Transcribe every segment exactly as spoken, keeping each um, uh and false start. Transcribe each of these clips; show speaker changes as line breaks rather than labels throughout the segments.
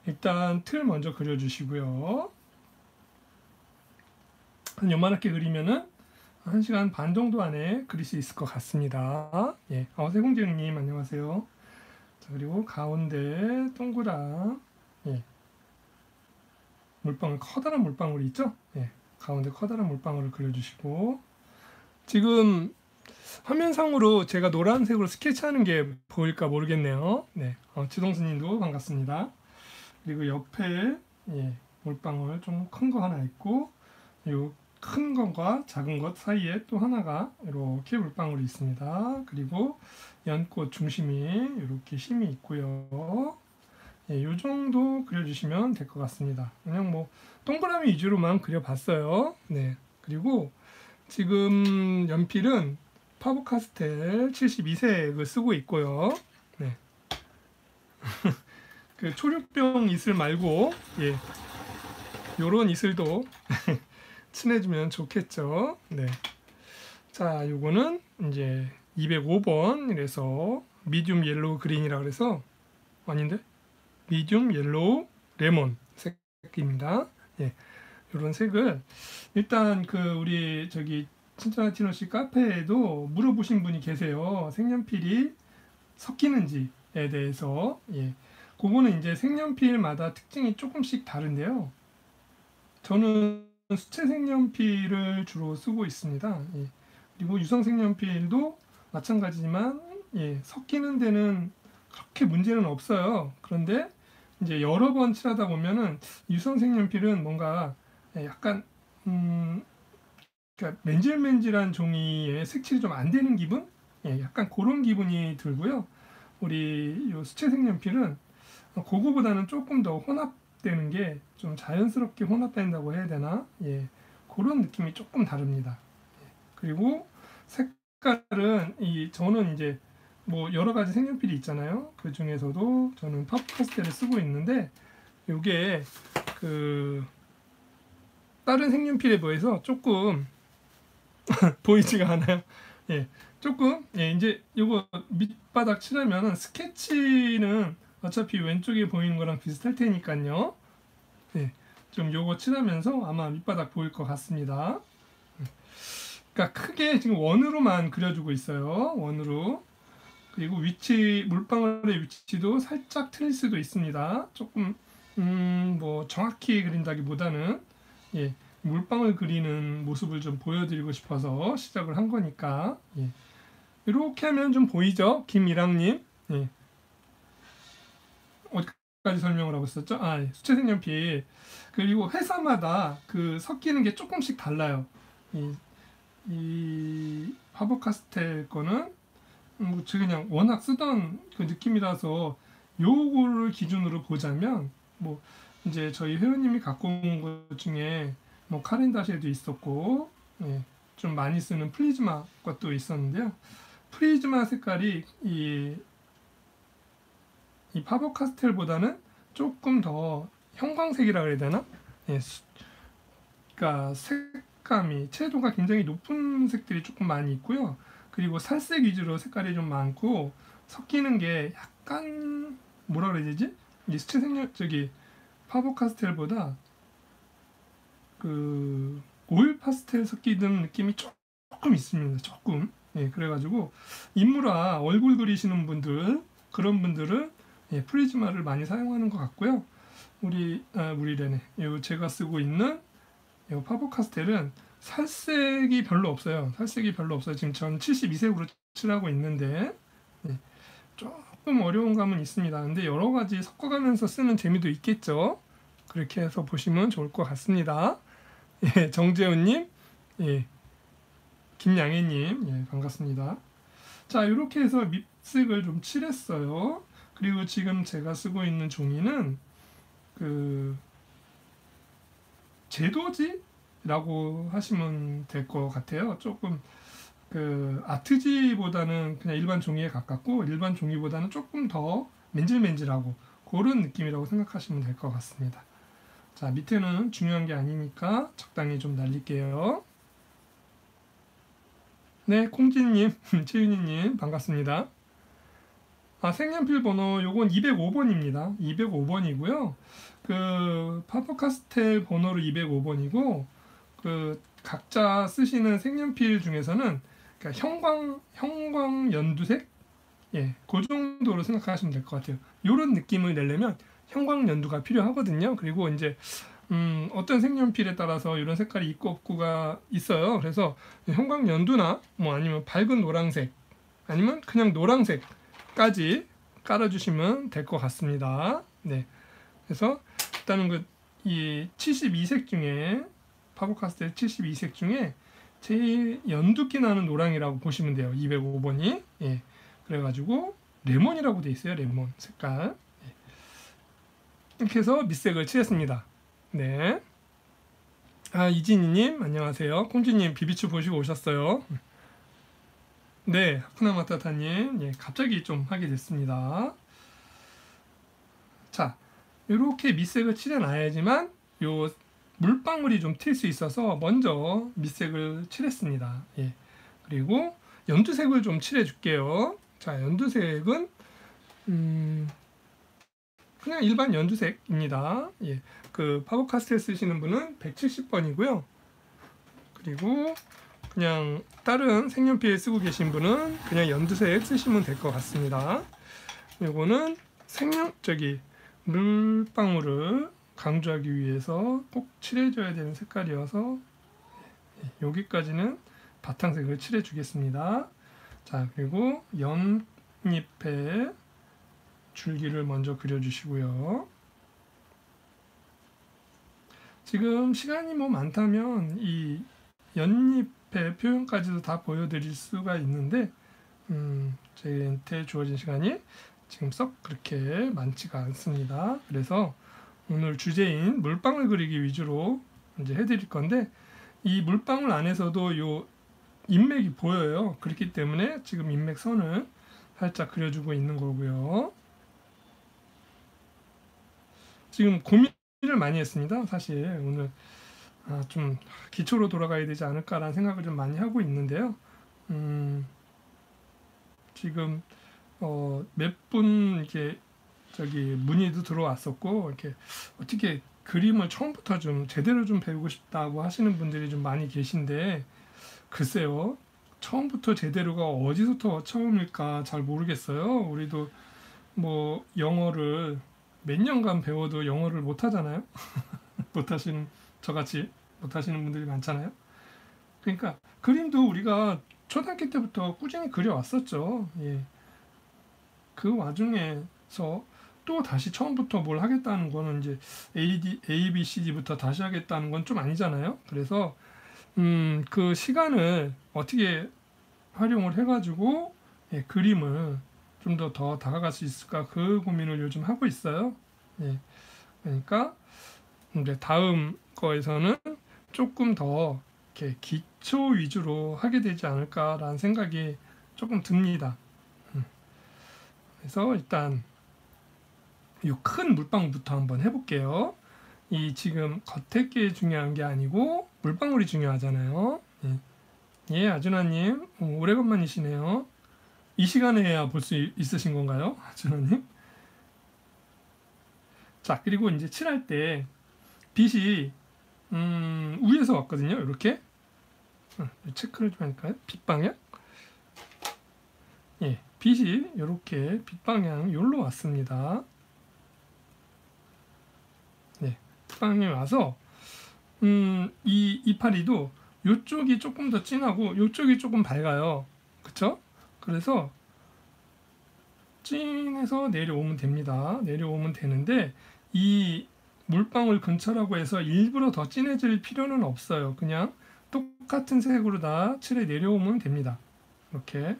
일단 틀 먼저 그려주시고요. 한 요만하게 그리면은 한 시간 반 정도 안에 그릴 수 있을 것 같습니다. 예, 어, 세공재님 안녕하세요. 자, 그리고 가운데 동그란 예, 물방울, 커다란 물방울이 있죠? 예, 가운데 커다란 물방울을 그려주시고, 지금 화면상으로 제가 노란색으로 스케치하는 게 보일까 모르겠네요. 네, 어, 지동수님도 반갑습니다. 그리고 옆에 예, 물방울 좀 큰 거 하나 있고, 요 큰 것과 작은 것 사이에 또 하나가 이렇게 물방울이 있습니다. 그리고 연꽃 중심이 이렇게 심이 있고요. 예, 요 정도 그려주시면 될 것 같습니다. 그냥 뭐 동그라미 위주로만 그려봤어요. 네, 그리고 지금 연필은 파버카스텔 칠십이 색을 쓰고 있고요. 네, 그 초록병 이슬 말고 예, 요런 이슬도 칠해주면 좋겠죠. 네. 자, 요거는 이제 이백오 번 이래서 미디움 옐로우 그린이라 그래서 아닌데 미디움 옐로우 레몬 색입니다. 예. 요런 색을 일단 그 우리 저기 친절한 씨 카페에도 물어보신 분이 계세요. 색연필이 섞이는지에 대해서. 예. 그거는 이제 색연필마다 특징이 조금씩 다른데요. 저는 수채 색연필을 주로 쓰고 있습니다. 예. 그리고 유성 색연필도 마찬가지지만 예, 섞이는 데는 그렇게 문제는 없어요. 그런데 이제 여러 번 칠하다 보면은 유성 색연필은 뭔가 약간 음, 그러니까 맨질맨질한 종이에 색칠이 좀 안 되는 기분? 예, 약간 그런 기분이 들고요. 우리 요 수채 색연필은 그거보다는 조금 더 혼합되는 게 좀 자연스럽게 혼합된다고 해야 되나? 예, 그런 느낌이 조금 다릅니다. 그리고 색깔은 이 저는 이제 뭐 여러 가지 색연필이 있잖아요. 그 중에서도 저는 파버카스텔을 쓰고 있는데 이게 그 다른 색연필에 비해서 조금 보이지가 않아요. 예, 조금 예, 이제 요거 밑바닥 칠하면은 스케치는 어차피 왼쪽에 보이는 거랑 비슷할 테니까요. 예, 좀 요거 칠하면서 아마 밑바닥 보일 것 같습니다. 그러니까 크게 지금 원으로만 그려주고 있어요. 원으로. 그리고 위치, 물방울의 위치도 살짝 틀릴 수도 있습니다. 조금 음, 뭐 정확히 그린다기보다는 예, 물방울 그리는 모습을 좀 보여드리고 싶어서 시작을 한 거니까 예. 이렇게 하면 좀 보이죠? 김이랑님. 예. 어디까지 설명을 하고 있었죠? 아, 예. 수채 색연필. 그리고 회사마다 그 섞이는 게 조금씩 달라요. 이, 이 파버카스텔 거는 뭐 제가 그냥 워낙 쓰던 그 느낌이라서 요거를 기준으로 보자면 뭐 이제 저희 회원님이 갖고 온 것 중에 뭐 카렌다시에도 있었고 예, 좀 많이 쓰는 프리즈마 것도 있었는데요. 프리즈마 색깔이 이, 이 파버카스텔보다는 조금 더 형광색이라 그래야 되나? 예, 수, 그러니까 색감이 채도가 굉장히 높은 색들이 조금 많이 있고요. 그리고 살색 위주로 색깔이 좀 많고 섞이는 게 약간 뭐라 그래야 되지? 이 수채 색연 저기 파버카스텔보다 그 오일 파스텔 섞이는 느낌이 조금 있습니다. 조금. 예, 그래가지고 인물화 얼굴 그리시는 분들 그런 분들은 예, 프리즈마를 많이 사용하는 것 같고요. 우리 아, 우리래네. 요 제가 쓰고 있는 요 파버카스텔은 살색이 별로 없어요. 살색이 별로 없어요. 지금 전 칠십이 색으로 칠하고 있는데 예, 조금 어려운 감은 있습니다. 근데 여러 가지 섞어가면서 쓰는 재미도 있겠죠. 그렇게 해서 보시면 좋을 것 같습니다. 예, 정재훈님, 예, 김양혜님, 예, 반갑습니다. 자, 이렇게 해서 밑색을 좀 칠했어요. 그리고 지금 제가 쓰고 있는 종이는 그 제도지라고 하시면 될 것 같아요. 조금 그 아트지보다는 그냥 일반 종이에 가깝고 일반 종이보다는 조금 더 맨질맨질하고 그런 느낌이라고 생각하시면 될 것 같습니다. 자, 밑에는 중요한 게 아니니까 적당히 좀 날릴게요. 네, 콩지님, 최윤희님 반갑습니다. 아, 색연필 번호 요건 이백오 번입니다. 이백오 번이고요. 그 파버카스텔 번호로 이백오 번이고 그 각자 쓰시는 색연필 중에서는 그러니까 형광 형광 연두색 예, 그 정도로 생각하시면 될 것 같아요. 이런 느낌을 내려면 형광 연두가 필요하거든요. 그리고 이제 음, 어떤 색연필에 따라서 이런 색깔이 있고 없고가 있어요. 그래서 형광 연두나 뭐 아니면 밝은 노란색 아니면 그냥 노란색까지 깔아주시면 될 것 같습니다. 네, 그래서 일단은 그 이 칠십이 색 중에 파버카스텔 칠십이 색 중에 제일 연두기 나는 노랑이라고 보시면 돼요. 이백오 번이. 예. 그래가지고 레몬이라고 돼 있어요. 레몬 색깔. 예. 이렇게 해서 밑색을 칠했습니다. 네. 아, 이진희님 안녕하세요. 콩쥐님 비비추 보시고 오셨어요. 네, 하쿠나마타타님 예, 갑자기 좀 하게 됐습니다. 자, 이렇게 밑색을 칠해놔야지만 요 물방울이 좀 튈 수 있어서 먼저 밑색을 칠했습니다. 예. 그리고 연두색을 좀 칠해줄게요. 자, 연두색은 음, 그냥 일반 연두색입니다. 예. 그 파버카스텔 쓰시는 분은 백칠십 번이고요. 그리고 그냥 다른 색연필 쓰고 계신 분은 그냥 연두색 쓰시면 될 것 같습니다. 이거는 색연 저기 물방울을 강조하기 위해서 꼭 칠해줘야 되는 색깔이어서 여기까지는 바탕색을 칠해 주겠습니다. 자, 그리고 연잎에 줄기를 먼저 그려주시고요. 지금 시간이 뭐 많다면 이 연잎의 표현까지도 다 보여드릴 수가 있는데 음, 저희한테 주어진 시간이 지금 썩 그렇게 많지가 않습니다. 그래서 오늘 주제인 물방울 그리기 위주로 이제 해드릴 건데 이 물방울 안에서도 요 인맥이 보여요. 그렇기 때문에 지금 인맥선을 살짝 그려주고 있는 거고요. 지금 고민을 많이 했습니다. 사실 오늘 아, 좀 기초로 돌아가야 되지 않을까라는 생각을 좀 많이 하고 있는데요. 음, 지금 어, 몇 분 이렇게 저기 문의도 들어왔었고 이렇게 어떻게 그림을 처음부터 좀 제대로 좀 배우고 싶다고 하시는 분들이 좀 많이 계신데 글쎄요. 처음부터 제대로가 어디서부터 처음일까 잘 모르겠어요. 우리도 뭐 영어를 몇 년간 배워도 영어를 못 하잖아요. 못 하시는 저같이 못 하시는 분들이 많잖아요. 그러니까 그림도 우리가 초등학교 때부터 꾸준히 그려왔었죠. 예. 그 와중에서 또 다시 처음부터 뭘 하겠다는 거는 이제 A, D, A, B, C, D부터 다시 하겠다는 건 좀 아니잖아요. 그래서 음, 그 시간을 어떻게 활용을 해가지고 예, 그림을 좀 더 더 다가갈 수 있을까 그 고민을 요즘 하고 있어요. 예, 그러니까 이제 다음 거에서는 조금 더 이렇게 기초 위주로 하게 되지 않을까라는 생각이 조금 듭니다. 음, 그래서 일단 이 큰 물방울부터 한번 해볼게요. 이 지금 겉에 게 중요한 게 아니고 물방울이 중요하잖아요. 예, 예 아준아님 오래간만이시네요. 이 시간에 해야 볼 수 있으신 건가요, 아준아님? 자, 그리고 이제 칠할 때 빛이 음, 위에서 왔거든요. 이렇게 어, 체크를 좀 할까요? 빛 방향? 예, 빛이 이렇게 빛 방향 여기로 왔습니다. 네, 빛 방향에 와서 음, 이 이파리도 이쪽이 조금 더 진하고 이쪽이 조금 밝아요. 그쵸? 그래서 찐해서 내려오면 됩니다. 내려오면 되는데 이 물방울 근처라고 해서 일부러 더 진해질 필요는 없어요. 그냥 똑같은 색으로 다 칠해 내려오면 됩니다. 이렇게.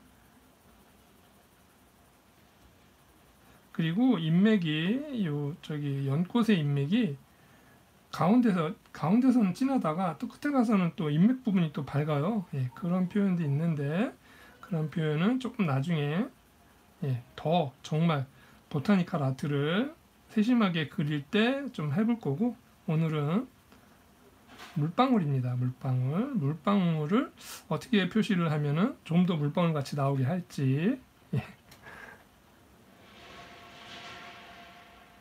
그리고 인맥이 요 저기 연꽃의 인맥이 가운데서 가운데서는 진하다가 또 끝에 가서는 또 인맥 부분이 또 밝아요. 예, 그런 표현도 있는데 그런 표현은 조금 나중에 예, 더 정말 보타니컬 아트를 세심하게 그릴 때 좀 해볼 거고 오늘은 물방울입니다. 물방울. 물방울을 어떻게 표시를 하면은 좀 더 물방울 같이 나오게 할지. 예.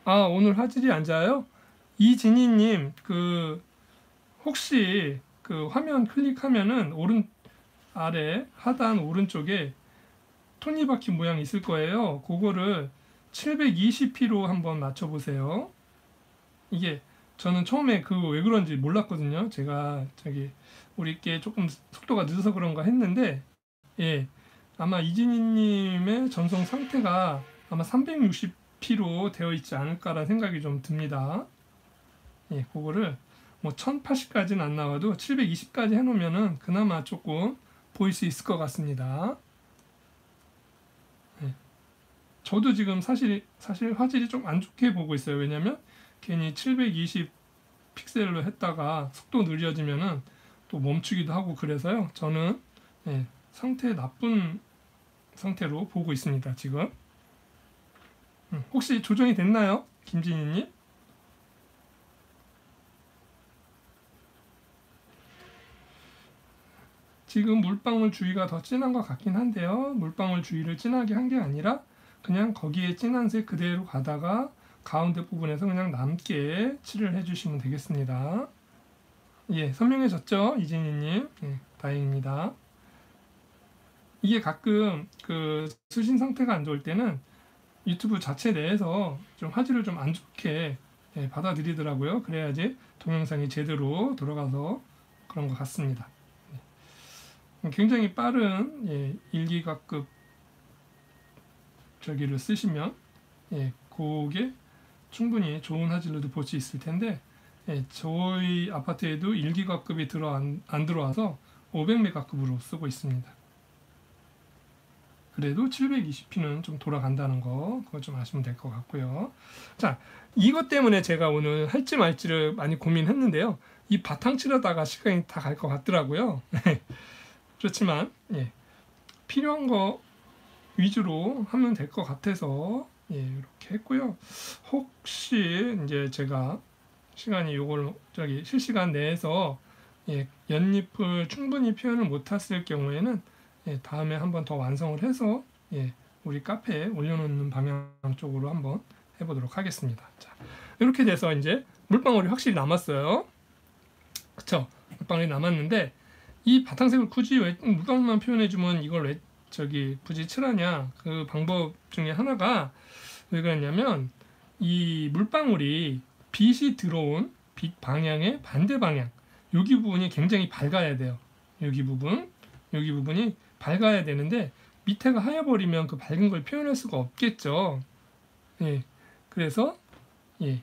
아, 오늘 화질이 안 좋아요? 이진희님, 그 혹시 그 화면 클릭하면은 오른 아래 하단 오른쪽에 톱니바퀴 모양 있을 거예요. 그거를 칠백이십 피로 한번 맞춰보세요. 이게 저는 처음에 그거 왜 그런지 몰랐거든요. 제가 저기 우리께 조금 속도가 늦어서 그런가 했는데, 예, 아마 이진희님의 전송 상태가 아마 삼백육십 피로 되어 있지 않을까라는 생각이 좀 듭니다. 예, 그거를 뭐 천팔십까지는 안 나와도 칠백이십까지 해놓으면은 그나마 조금 보일 수 있을 것 같습니다. 예, 저도 지금 사실 사실 화질이 좀 안 좋게 보고 있어요. 왜냐면 괜히 칠백이십 픽셀로 했다가 속도 느려지면은 또 멈추기도 하고 그래서요. 저는 예, 상태 나쁜 상태로 보고 있습니다. 지금 음, 혹시 조정이 됐나요, 김진희님? 지금 물방울 주위가 더 진한 것 같긴 한데요. 물방울 주위를 진하게 한 게 아니라 그냥 거기에 진한 색 그대로 가다가 가운데 부분에서 그냥 남게 칠을 해주시면 되겠습니다. 예, 선명해졌죠, 이진희님? 예, 다행입니다. 이게 가끔 그 수신 상태가 안 좋을 때는 유튜브 자체 내에서 좀 화질을 좀 안 좋게 예, 받아들이더라고요. 그래야지 동영상이 제대로 돌아가서 그런 것 같습니다. 굉장히 빠른 예, 일 기가급 저기를 쓰시면 예, 그게 충분히 좋은 화질로도 볼 수 있을 텐데 예, 저희 아파트에도 일 기가급이 들어 안, 안 들어와서 오백 메가급으로 쓰고 있습니다. 그래도 칠백이십 피는 좀 돌아간다는 거 그거 좀 아시면 될 것 같고요. 자, 이것 때문에 제가 오늘 할지 말지를 많이 고민했는데요. 이 바탕 칠하다가 시간이 다 갈 것 같더라고요. 그렇지만 예, 필요한 거 위주로 하면 될 것 같아서 예, 이렇게 했고요. 혹시 이제 제가 시간이 요걸 저기 실시간 내에서 예, 연잎을 충분히 표현을 못했을 경우에는 예, 다음에 한번 더 완성을 해서 예, 우리 카페에 올려놓는 방향 쪽으로 한번 해보도록 하겠습니다. 자, 이렇게 돼서 이제 물방울이 확실히 남았어요. 그쵸? 물방울이 남았는데 이 바탕색을 굳이 왜 물방울만 표현해주면 이걸 왜 저기 굳이 칠하냐? 그 방법 중에 하나가 왜 그랬냐면 이 물방울이 빛이 들어온 빛 방향의 반대 방향 여기 부분이 굉장히 밝아야 돼요. 여기 부분 여기 부분이 밝아야 되는데 밑에가 하얘버리면 그 밝은 걸 표현할 수가 없겠죠. 예, 그래서 예,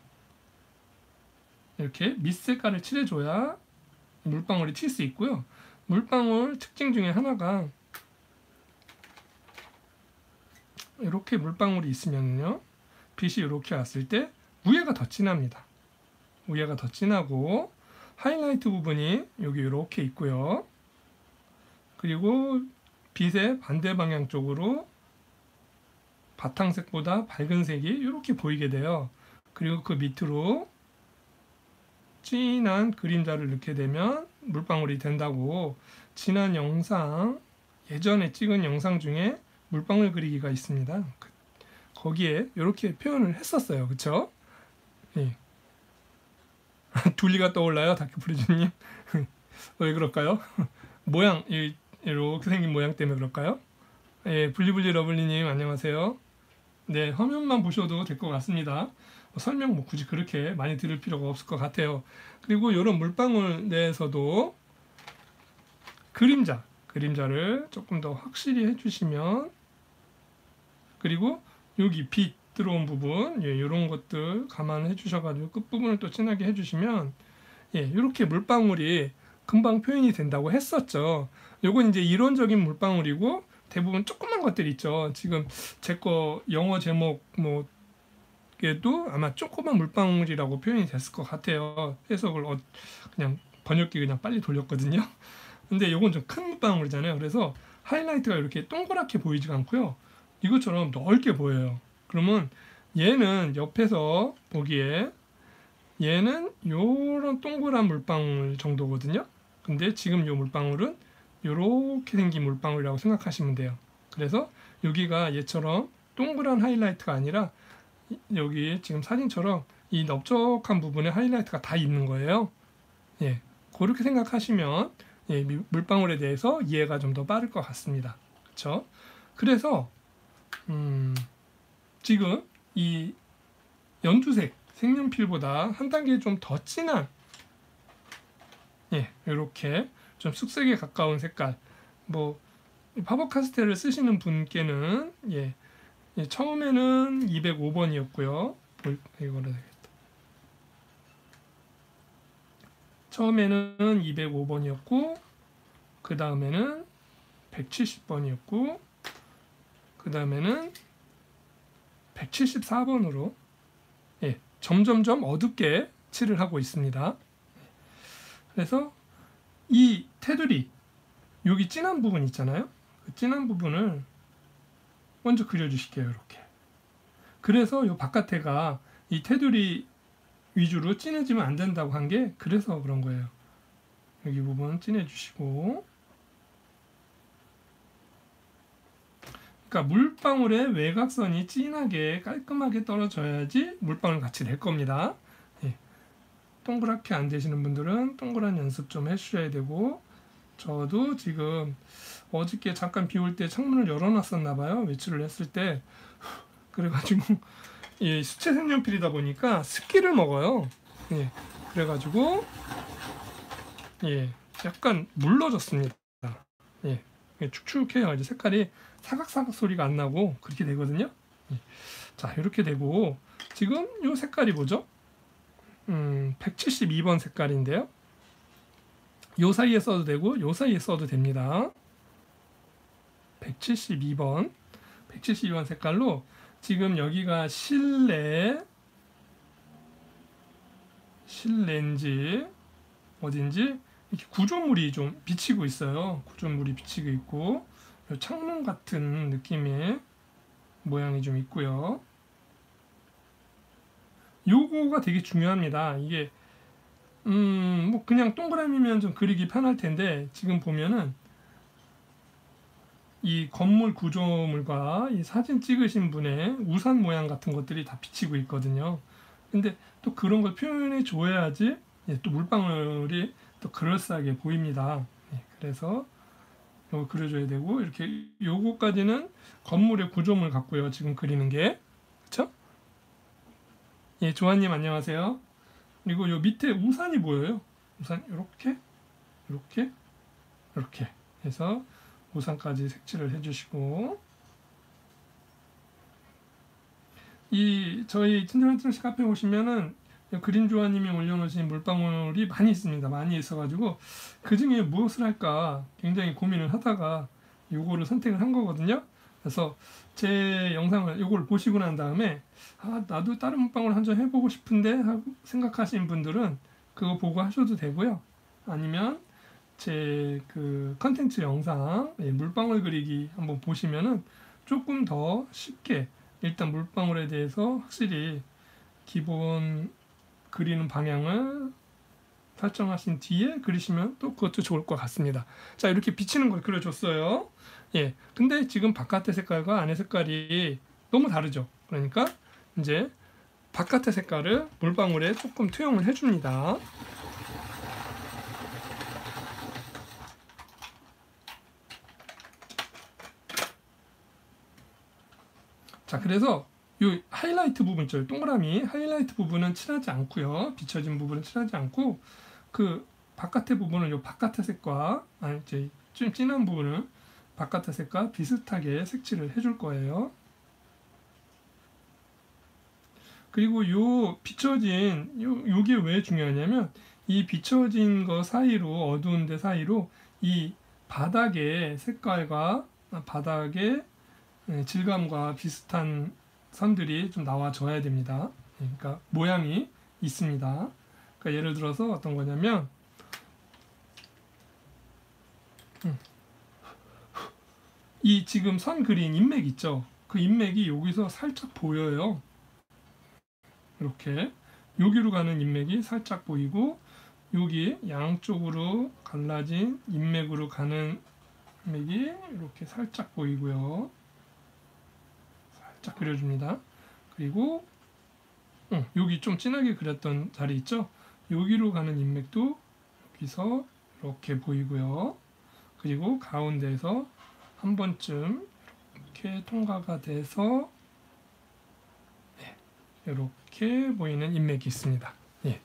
이렇게 밑색깔을 칠해줘야 물방울이 튈 수 있고요. 물방울 특징 중에 하나가 이렇게 물방울이 있으면요, 빛이 이렇게 왔을 때 위에가 더 진합니다. 위에가 더 진하고 하이라이트 부분이 여기 이렇게 있고요. 그리고 빛의 반대 방향 쪽으로 바탕색보다 밝은 색이 이렇게 보이게 돼요. 그리고 그 밑으로 진한 그림자를 넣게 되면 물방울이 된다고 지난 영상, 예전에 찍은 영상 중에 물방울 그리기가 있습니다. 거기에 이렇게 표현을 했었어요. 그쵸? 예. 둘리가 떠올라요, 다큐프리즈님. 왜 그럴까요? 모양, 이, 이렇게 생긴 모양 때문에 그럴까요? 예, 블리블리 러블리님 안녕하세요. 네, 화면만 보셔도 될 것 같습니다. 설명 뭐 굳이 그렇게 많이 들을 필요가 없을 것 같아요. 그리고 이런 물방울 내에서도 그림자, 그림자를 조금 더 확실히 해주시면, 그리고 여기 빛 들어온 부분, 예, 이런 것들 감안해 주셔가지고 끝부분을 또 진하게 해주시면, 예, 이렇게 물방울이 금방 표현이 된다고 했었죠. 요건 이제 이론적인 물방울이고 대부분 조그만 것들 있죠. 지금 제 거 영어 제목 뭐 에도 아마 조그만 물방울이라고 표현이 됐을 것 같아요. 해석을 어, 그냥 번역기 그냥 빨리 돌렸거든요. 근데 요건 좀 큰 물방울이잖아요. 그래서 하이라이트가 이렇게 동그랗게 보이지 않고요. 이것처럼 넓게 보여요. 그러면 얘는 옆에서 보기에 얘는 요런 동그란 물방울 정도거든요. 근데 지금 요 물방울은 요렇게 생긴 물방울이라고 생각하시면 돼요. 그래서 여기가 얘처럼 동그란 하이라이트가 아니라 여기 지금 사진처럼 이 넓적한 부분에 하이라이트가 다 있는 거예요. 예, 그렇게 생각하시면 예, 물방울에 대해서 이해가 좀 더 빠를 것 같습니다. 그렇죠? 그래서 음, 지금 이 연두색 색연필보다 한 단계 좀 더 진한 예, 이렇게 좀 쑥색에 가까운 색깔 뭐 파버 카스텔을 쓰시는 분께는 예, 예, 처음에는 이백오 번이었고요. 이거를 처음에는 이백오 번이었고 그 다음에는 백칠십 번이었고 그 다음에는 백칠십사 번으로 예, 점점점 어둡게 칠을 하고 있습니다. 그래서 이 테두리 여기 진한 부분 있잖아요. 그 진한 부분을 먼저 그려주실게요. 이렇게. 그래서 이 바깥에가 이 테두리 위주로 진해지면 안 된다고 한 게 그래서 그런 거예요. 여기 부분 진해주시고, 그러니까 물방울의 외곽선이 진하게 깔끔하게 떨어져야지 물방울 같이 될 겁니다. 예. 동그랗게 안 되시는 분들은 동그란 연습 좀 해주셔야 되고, 저도 지금 어저께 잠깐 비 올 때 창문을 열어놨었나 봐요. 외출을 했을 때. 그래가지고 예, 수채 색연필이다 보니까 습기를 먹어요. 예, 그래가지고 예, 약간 물러졌습니다. 예, 축축해요. 이제 색깔이 사각사각 소리가 안 나고 그렇게 되거든요. 예. 자, 이렇게 되고 지금 이 색깔이 뭐죠? 음, 백칠십이 번 색깔인데요. 요 사이에 써도 되고 요 사이에 써도 됩니다. 백칠십이 번 백칠십이 번 색깔로 지금 여기가 실내 실내인지 어딘지 이렇게 구조물이 좀 비치고 있어요. 구조물이 비치고 있고 창문 같은 느낌의 모양이 좀 있고요. 요거가 되게 중요합니다. 이게 음, 뭐 그냥 동그라미면 좀 그리기 편할 텐데 지금 보면은 이 건물 구조물과 이 사진 찍으신 분의 우산 모양 같은 것들이 다 비치고 있거든요. 근데 또 그런 걸 표현해 줘야지 예, 또 물방울이 또 그럴싸하게 보입니다. 예, 그래서 요거 그려줘야 되고 이렇게 요거까지는 건물의 구조물 같고요. 지금 그리는 게 그렇죠? 예, 조아님 안녕하세요. 그리고 요 밑에 우산이 보여요. 우산 이렇게 이렇게 이렇게 해서 우산까지 색칠을 해주시고 이 저희 친절한 칠시 카페 오시면은 그림 조아님이 올려놓으신 물방울이 많이 있습니다. 많이 있어가지고 그 중에 무엇을 할까 굉장히 고민을 하다가 요거를 선택을 한 거거든요. 그래서 제 영상을 요걸 보시고 난 다음에 아 나도 다른 물방울 한 점 해보고 싶은데 하고 생각하시는 분들은 그거 보고 하셔도 되고요. 아니면 제 그 컨텐츠 영상 예, 물방울 그리기 한번 보시면은 조금 더 쉽게 일단 물방울에 대해서 확실히 기본 그리는 방향을 설정하신 뒤에 그리시면 또 그것도 좋을 것 같습니다. 자, 이렇게 비치는 걸 그려줬어요. 예, 근데 지금 바깥의 색깔과 안의 색깔이 너무 다르죠. 그러니까 이제 바깥의 색깔을 물방울에 조금 투영을 해줍니다. 자, 그래서 이 하이라이트 부분 있죠. 동그라미 하이라이트 부분은 칠하지 않고요. 비춰진 부분은 칠하지 않고 그 바깥의 부분은 이 바깥의 색과 아니 이제 좀 진한 부분은 바깥의 색과 비슷하게 색칠을 해줄 거예요. 그리고 요 비춰진 요 요게 왜 중요하냐면 이 비춰진 거 사이로 어두운 데 사이로 이 바닥의 색깔과 바닥의 질감과 비슷한 선들이 좀 나와줘야 됩니다. 그러니까 모양이 있습니다. 그러니까 예를 들어서 어떤 거냐면 이 지금 선 그린 인맥 있죠. 그 인맥이 여기서 살짝 보여요. 이렇게 여기로 가는 인맥이 살짝 보이고 여기 양쪽으로 갈라진 인맥으로 가는 인맥이 이렇게 살짝 보이고요. 살짝 그려줍니다. 그리고 어, 여기 좀 진하게 그렸던 자리 있죠? 여기로 가는 인맥도 여기서 이렇게 보이고요. 그리고 가운데에서 한 번쯤 이렇게 통과가 돼서 네, 이렇게 보이는 인맥이 있습니다. 예.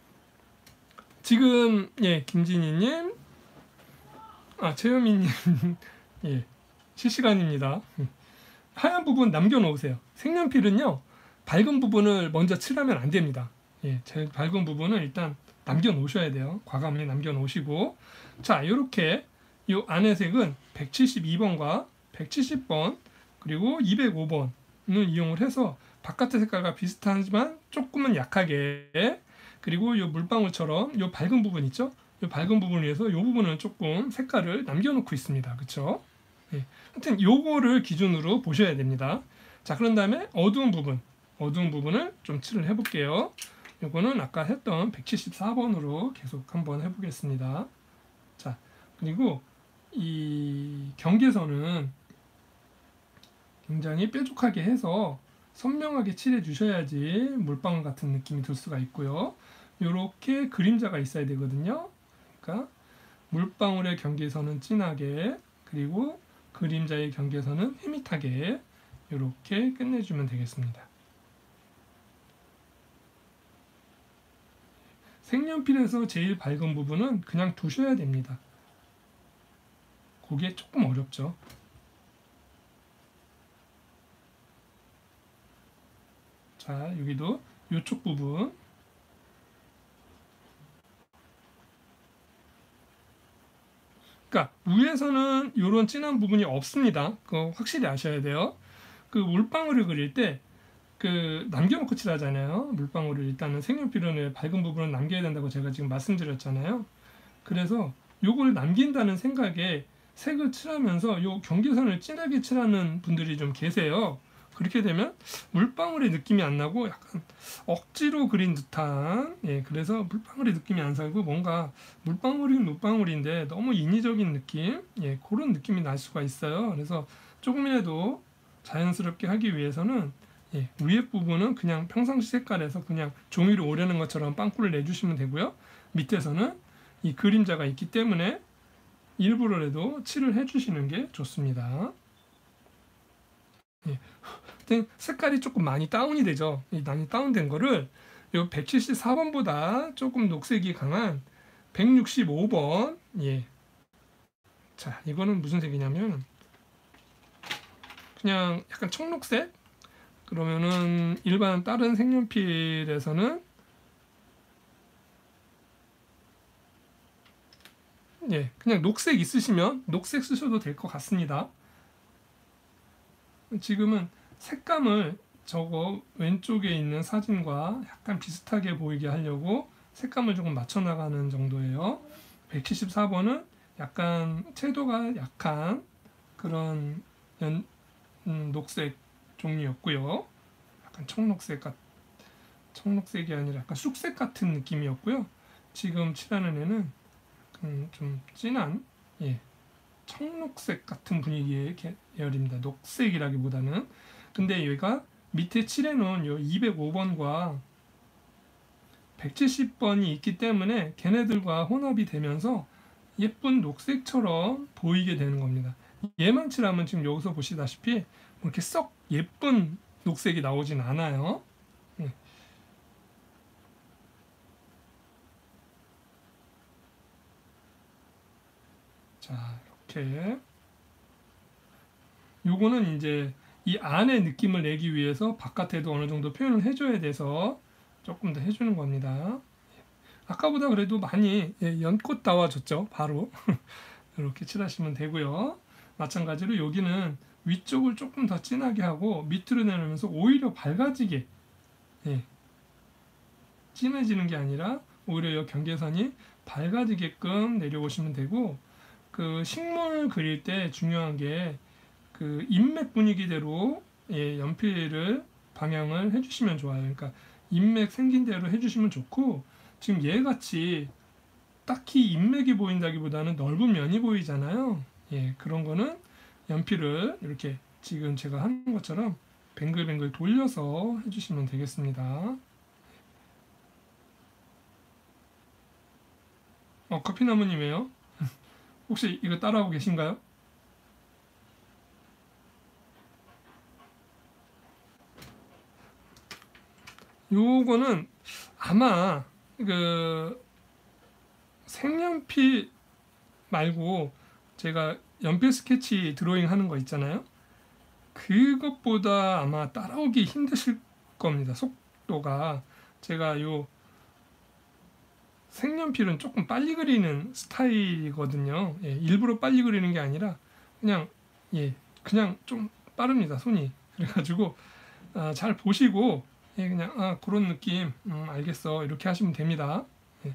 지금 예, 김진희님, 아 최현미님, 예, 실시간입니다. 하얀 부분 남겨놓으세요. 색연필은요, 밝은 부분을 먼저 칠하면 안 됩니다. 예, 제일 밝은 부분은 일단 남겨놓으셔야 돼요. 과감히 남겨놓으시고, 자, 이렇게 이 안의 색은 백칠십이 번과 백칠십 번 그리고 이백오 번을 이용을 해서 바깥의 색깔과 비슷하지만 조금은 약하게, 그리고 이 물방울처럼 이 밝은 부분 있죠? 이 밝은 부분을 위해서 이 부분은 조금 색깔을 남겨놓고 있습니다. 그렇죠? 예. 하여튼 요거를 기준으로 보셔야 됩니다. 자, 그런 다음에 어두운 부분, 어두운 부분을 좀 칠을 해볼게요. 요거는 아까 했던 백칠십사 번으로 계속 한번 해보겠습니다. 자, 그리고 이 경계선은 굉장히 뾰족하게 해서 선명하게 칠해 주셔야지 물방울 같은 느낌이 들 수가 있고요. 요렇게 그림자가 있어야 되거든요. 그러니까 물방울의 경계선은 진하게, 그리고 그림자의 경계선은 희밋하게 이렇게 끝내주면 되겠습니다. 색연필에서 제일 밝은 부분은 그냥 두셔야 됩니다. 그게 조금 어렵죠. 자, 여기도 이쪽 부분, 그러니까 위에서는 이런 진한 부분이 없습니다. 그거 확실히 아셔야 돼요. 그 물방울을 그릴 때 그 남겨놓고 칠하잖아요. 물방울을 일단은 색연필은 밝은 부분을 남겨야 된다고 제가 지금 말씀드렸잖아요. 그래서 요걸 남긴다는 생각에 색을 칠하면서 요 경계선을 진하게 칠하는 분들이 좀 계세요. 그렇게 되면 물방울의 느낌이 안 나고 약간 억지로 그린 듯한, 예, 그래서 물방울의 느낌이 안 살고 뭔가 물방울이 물방울인데 너무 인위적인 느낌, 예, 그런 느낌이 날 수가 있어요. 그래서 조금이라도 자연스럽게 하기 위해서는 예, 위에 부분은 그냥 평상시 색깔에서 그냥 종이로 오려는 것처럼 빵꾸를 내주시면 되고요. 밑에서는 이 그림자가 있기 때문에 일부러라도 칠을 해주시는 게 좋습니다. 예. 색깔이 조금 많이 다운이 되죠. 이 많이 다운된 거를 요 백칠십사 번보다 조금 녹색이 강한 백육십오 번, 예. 자, 이거는 무슨 색이냐면 그냥 약간 청록색? 그러면은 일반 다른 색연필에서는 예, 그냥 녹색 있으시면 녹색 쓰셔도 될 것 같습니다. 지금은 색감을 저거 왼쪽에 있는 사진과 약간 비슷하게 보이게 하려고 색감을 조금 맞춰 나가는 정도예요. 백칠십사 번은 약간 채도가 약한 그런 연, 음, 녹색 종이였고요. 약간 청록색 같, 청록색이 아니라 약간 쑥색 같은 느낌이었고요. 지금 칠하는 애는 음, 좀 진한, 예, 청록색 같은 분위기의 계열입니다. 녹색이라기보다는. 근데 얘가 밑에 칠해놓은 요 이백오 번과 백칠십 번이 있기 때문에 걔네들과 혼합이 되면서 예쁜 녹색처럼 보이게 되는 겁니다. 얘만 칠하면 지금 여기서 보시다시피 뭐 이렇게 썩 예쁜 녹색이 나오진 않아요. 네. 자, 이렇게 요거는 이제 이 안의 느낌을 내기 위해서 바깥에도 어느 정도 표현을 해줘야 돼서 조금 더 해주는 겁니다. 아까보다 그래도 많이, 예, 연꽃 나와줬죠. 바로 이렇게 칠하시면 되고요. 마찬가지로 여기는 위쪽을 조금 더 진하게 하고 밑으로 내려면서 오히려 밝아지게, 예, 진해지는 게 아니라 오히려 이 경계선이 밝아지게끔 내려오시면 되고, 그 식물 그릴 때 중요한 게 그 인맥 분위기대로, 예, 연필을 방향을 해주시면 좋아요. 그러니까 인맥 생긴 대로 해주시면 좋고, 지금 얘같이 딱히 인맥이 보인다기보다는 넓은 면이 보이잖아요. 예, 그런 거는 연필을 이렇게 지금 제가 하는 것처럼 뱅글뱅글 돌려서 해주시면 되겠습니다. 어, 커피나무님이에요. 혹시 이거 따라하고 계신가요? 요거는 아마 그 색연필 말고 제가 연필 스케치 드로잉 하는 거 있잖아요. 그것보다 아마 따라오기 힘드실 겁니다. 속도가. 제가 요 색연필은 조금 빨리 그리는 스타일이거든요. 예, 일부러 빨리 그리는 게 아니라 그냥 예, 그냥 좀 빠릅니다. 손이. 그래가지고 아, 잘 보시고 예, 그냥 아 그런 느낌 음, 알겠어 이렇게 하시면 됩니다. 예.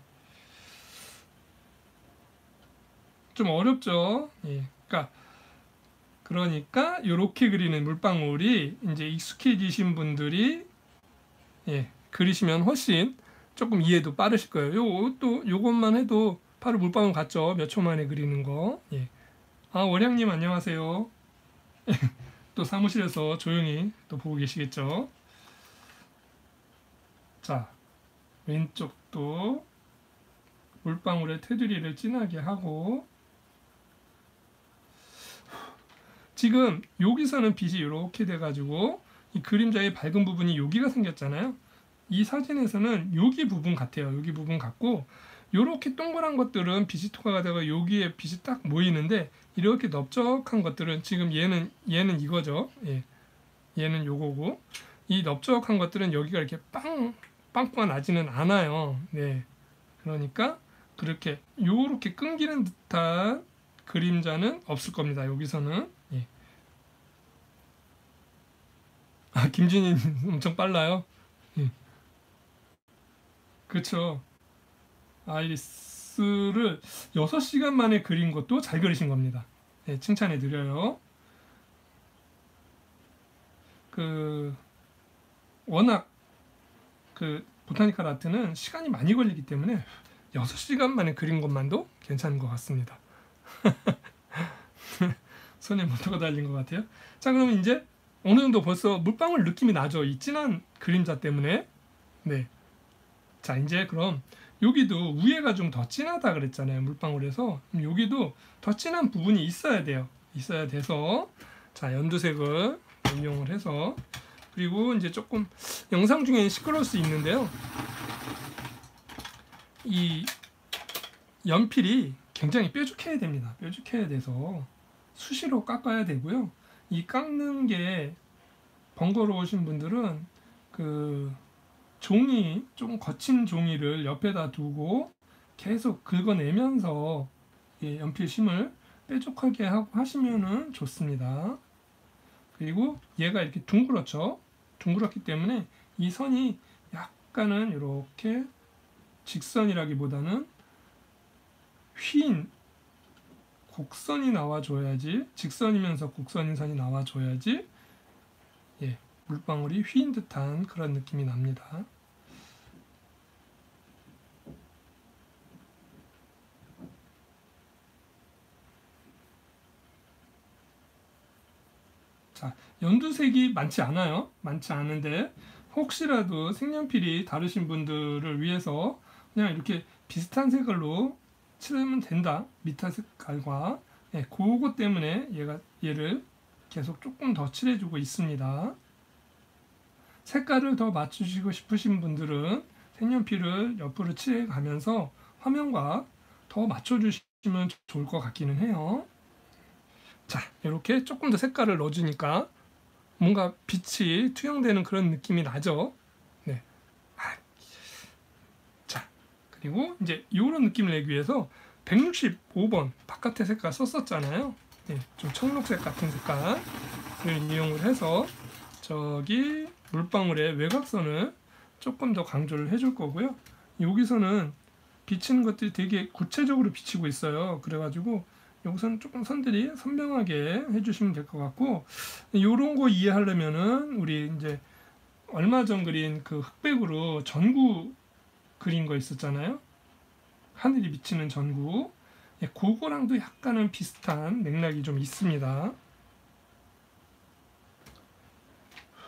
좀 어렵죠. 예. 그러니까 그러니까 이렇게 그리는 물방울이 이제 익숙해지신 분들이 예, 그리시면 훨씬 조금 이해도 빠르실 거예요. 요또 요것만 해도 바로 물방울 같죠? 몇 초 만에 그리는 거. 예. 아, 월양님 안녕하세요. 또 사무실에서 조용히 또 보고 계시겠죠? 자, 왼쪽도 물방울의 테두리를 진하게 하고 지금 여기서는 빛이 이렇게 돼가지고 이 그림자의 밝은 부분이 여기가 생겼잖아요. 이 사진에서는 여기 부분 같아요. 여기 부분 같고 이렇게 동그란 것들은 빛이 투과가 되고 여기에 빛이 딱 모이는데 이렇게 넓적한 것들은 지금 얘는 얘는 이거죠. 예. 얘는 요거고 이 넓적한 것들은 여기가 이렇게 빵 빵빵 나지는 않아요. 네. 그러니까 그렇게 요렇게 끊기는 듯한 그림자는 없을 겁니다. 여기서는. 예. 아, 김진희 엄청 빨라요. 예. 그렇죠. 아이리스를 여섯 시간 만에 그린 것도 잘 그리신 겁니다. 네, 칭찬해 드려요. 그 워낙 그 보타니컬 아트는 시간이 많이 걸리기 때문에 여섯 시간 만에 그린 것만도 괜찮은 것 같습니다. 손에 모터가 달린 것 같아요. 자, 그러면 이제 어느 정도 벌써 물방울 느낌이 나죠. 이 진한 그림자 때문에. 네. 자, 이제 그럼 여기도 위에가 좀 더 진하다 그랬잖아요. 물방울에서. 여기도 더 진한 부분이 있어야 돼요. 있어야 돼서 자, 연두색을 이용을 해서 그리고 이제 조금 영상 중에는 시끄러울 수 있는데요. 이 연필이 굉장히 뾰족해야 됩니다. 뾰족해야 돼서 수시로 깎아야 되고요. 이 깎는 게 번거로우신 분들은 그 종이 좀 거친 종이를 옆에다 두고 계속 긁어내면서 예, 연필심을 뾰족하게 하고 하시면은 좋습니다. 그리고 얘가 이렇게 둥그렇죠. 둥그렇기 때문에 이 선이 약간은 이렇게 직선이라기보다는 휜 곡선이 나와줘야지 직선이면서 곡선인 선이 나와줘야지 예, 물방울이 휜 듯한 그런 느낌이 납니다. 자, 연두색이 많지 않아요. 많지 않은데 혹시라도 색연필이 다르신 분들을 위해서 그냥 이렇게 비슷한 색깔로 칠하면 된다. 밑에 색깔과 예, 그거 때문에 얘가 얘를 계속 조금 더 칠해주고 있습니다. 색깔을 더 맞추시고 싶으신 분들은 색연필을 옆으로 칠해가면서 화면과 더 맞춰주시면 좋을 것 같기는 해요. 자, 이렇게 조금 더 색깔을 넣어주니까 뭔가 빛이 투영되는 그런 느낌이 나죠. 네. 아, 자, 그리고 이제 이런 느낌을 내기 위해서 백육십오 번 바깥의 색깔 썼었잖아요. 네, 좀 청록색 같은 색깔을 이용을 해서 저기 물방울의 외곽선을 조금 더 강조를 해줄 거고요. 여기서는 비치는 것들이 되게 구체적으로 비치고 있어요. 그래가지고 여기서는 조금 선들이 선명하게 해주시면 될 것 같고 이런 거 이해하려면은 우리 이제 얼마 전 그린 그 흑백으로 전구 그린 거 있었잖아요. 하늘이 비치는 전구. 예, 그거랑도 약간은 비슷한 맥락이 좀 있습니다.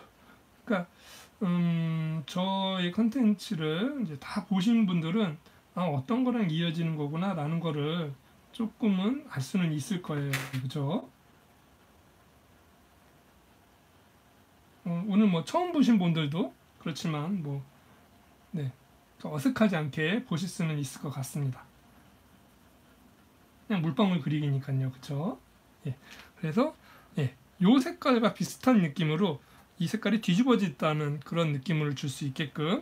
그러니까 음, 저의 컨텐츠를 이제 다 보신 분들은 아, 어떤 거랑 이어지는 거구나 라는 거를 조금은 알 수는 있을 거예요. 그죠? 어, 오늘 뭐 처음 보신 분들도 그렇지만 뭐 네, 어색하지 않게 보실 수는 있을 것 같습니다. 그냥 물방울 그리기니까요. 그쵸? 예. 그래서 예, 요 색깔과 비슷한 느낌으로 이 색깔이 뒤집어졌다는 그런 느낌을 줄 수 있게끔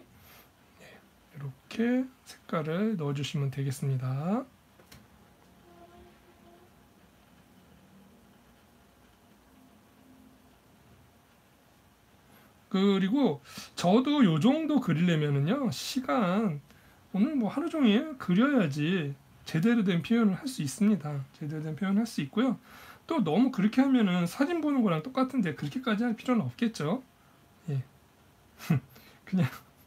이렇게 색깔을 넣어주시면 되겠습니다. 그리고 저도 요 정도 그리려면은요, 시간, 오늘 뭐 하루 종일 그려야지 제대로 된 표현을 할 수 있습니다. 제대로 된 표현을 할 수 있고요. 또 너무 그렇게 하면은 사진 보는 거랑 똑같은데 그렇게까지 할 필요는 없겠죠. 예. 그냥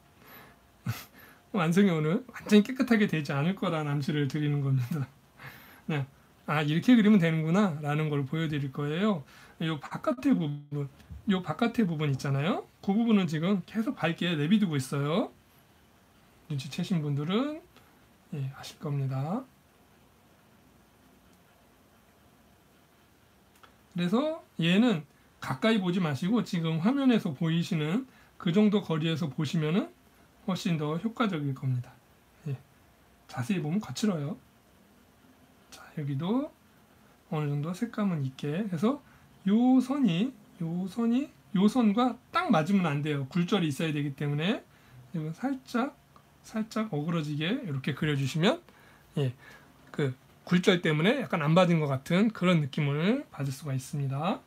완성이 오늘 완전히 깨끗하게 되지 않을 거라는 암시를 드리는 겁니다. 그냥 아, 이렇게 그리면 되는구나 라는 걸 보여드릴 거예요. 이 바깥의 부분, 이 바깥의 부분 있잖아요. 그 부분은 지금 계속 밝게 내비두고 있어요. 눈치채신 분들은 예, 아실 겁니다. 그래서 얘는 가까이 보지 마시고 지금 화면에서 보이시는 그 정도 거리에서 보시면은 훨씬 더 효과적일 겁니다. 예, 자세히 보면 거칠어요. 자, 여기도 어느 정도 색감은 있게 해서 요 선이 요 선이 요 선과 딱 맞으면 안 돼요. 굴절이 있어야 되기 때문에 이건 살짝 살짝 어그러지게 이렇게 그려주시면 예, 그 굴절 때문에 약간 안 받은 것 같은 그런 느낌을 받을 수가 있습니다.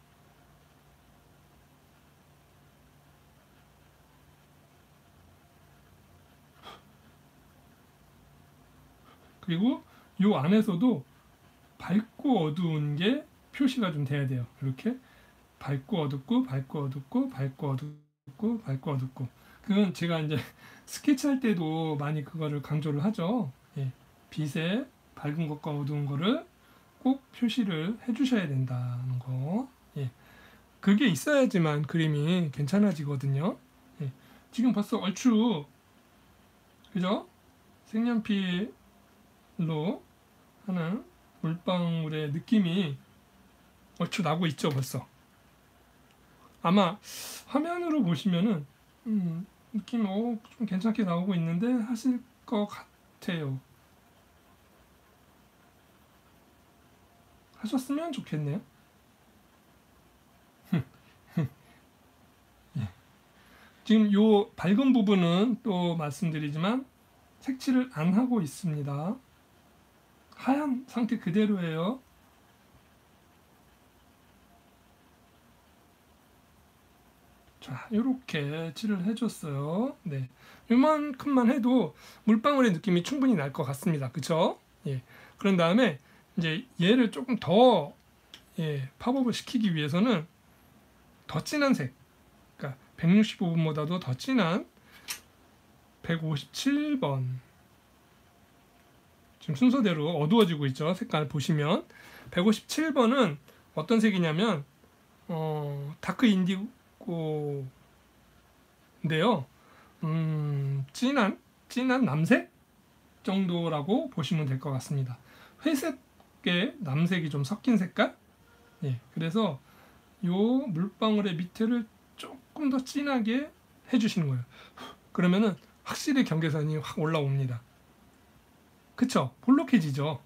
그리고 요 안에서도 밝고 어두운 게 표시가 좀 돼야 돼요. 이렇게 밝고 어둡고 밝고 어둡고 밝고 어둡고 밝고 어둡고 그건 제가 이제 스케치할 때도 많이 그거를 강조를 하죠. 예, 빛의 밝은 것과 어두운 거를 꼭 표시를 해주셔야 된다는 거. 예, 그게 있어야지만 그림이 괜찮아지거든요. 예, 지금 벌써 얼추 그죠? 색연필로 하는 물방울의 느낌이 얼추 나고 있죠, 벌써. 아마 화면으로 보시면은 음, 느낌 어, 좀 괜찮게 나오고 있는데 하실 것 같아요. 하셨으면 좋겠네요. 예. 지금 요 밝은 부분은 또 말씀드리지만 색칠을 안 하고 있습니다. 하얀 상태 그대로예요. 자, 이렇게 칠을 해줬어요. 네, 이만큼만 해도 물방울의 느낌이 충분히 날 것 같습니다. 그쵸? 예. 그런 다음에 이제 얘를 조금 더 예, 팝업을 시키기 위해서는 더 진한 색, 그러니까 백육십오 번보다도 더 진한 백오십칠 번. 지금 순서대로 어두워지고 있죠. 색깔 보시면 백오십칠 번은 어떤 색이냐면 어, 다크 인디고인데요. 음, 진한 진한 남색 정도라고 보시면 될 것 같습니다. 회색에 남색이 좀 섞인 색깔. 예, 그래서 요 물방울의 밑에를 조금 더 진하게 해주시는 거예요. 그러면은 확실히 경계선이 확 올라옵니다. 그쵸? 볼록해지죠.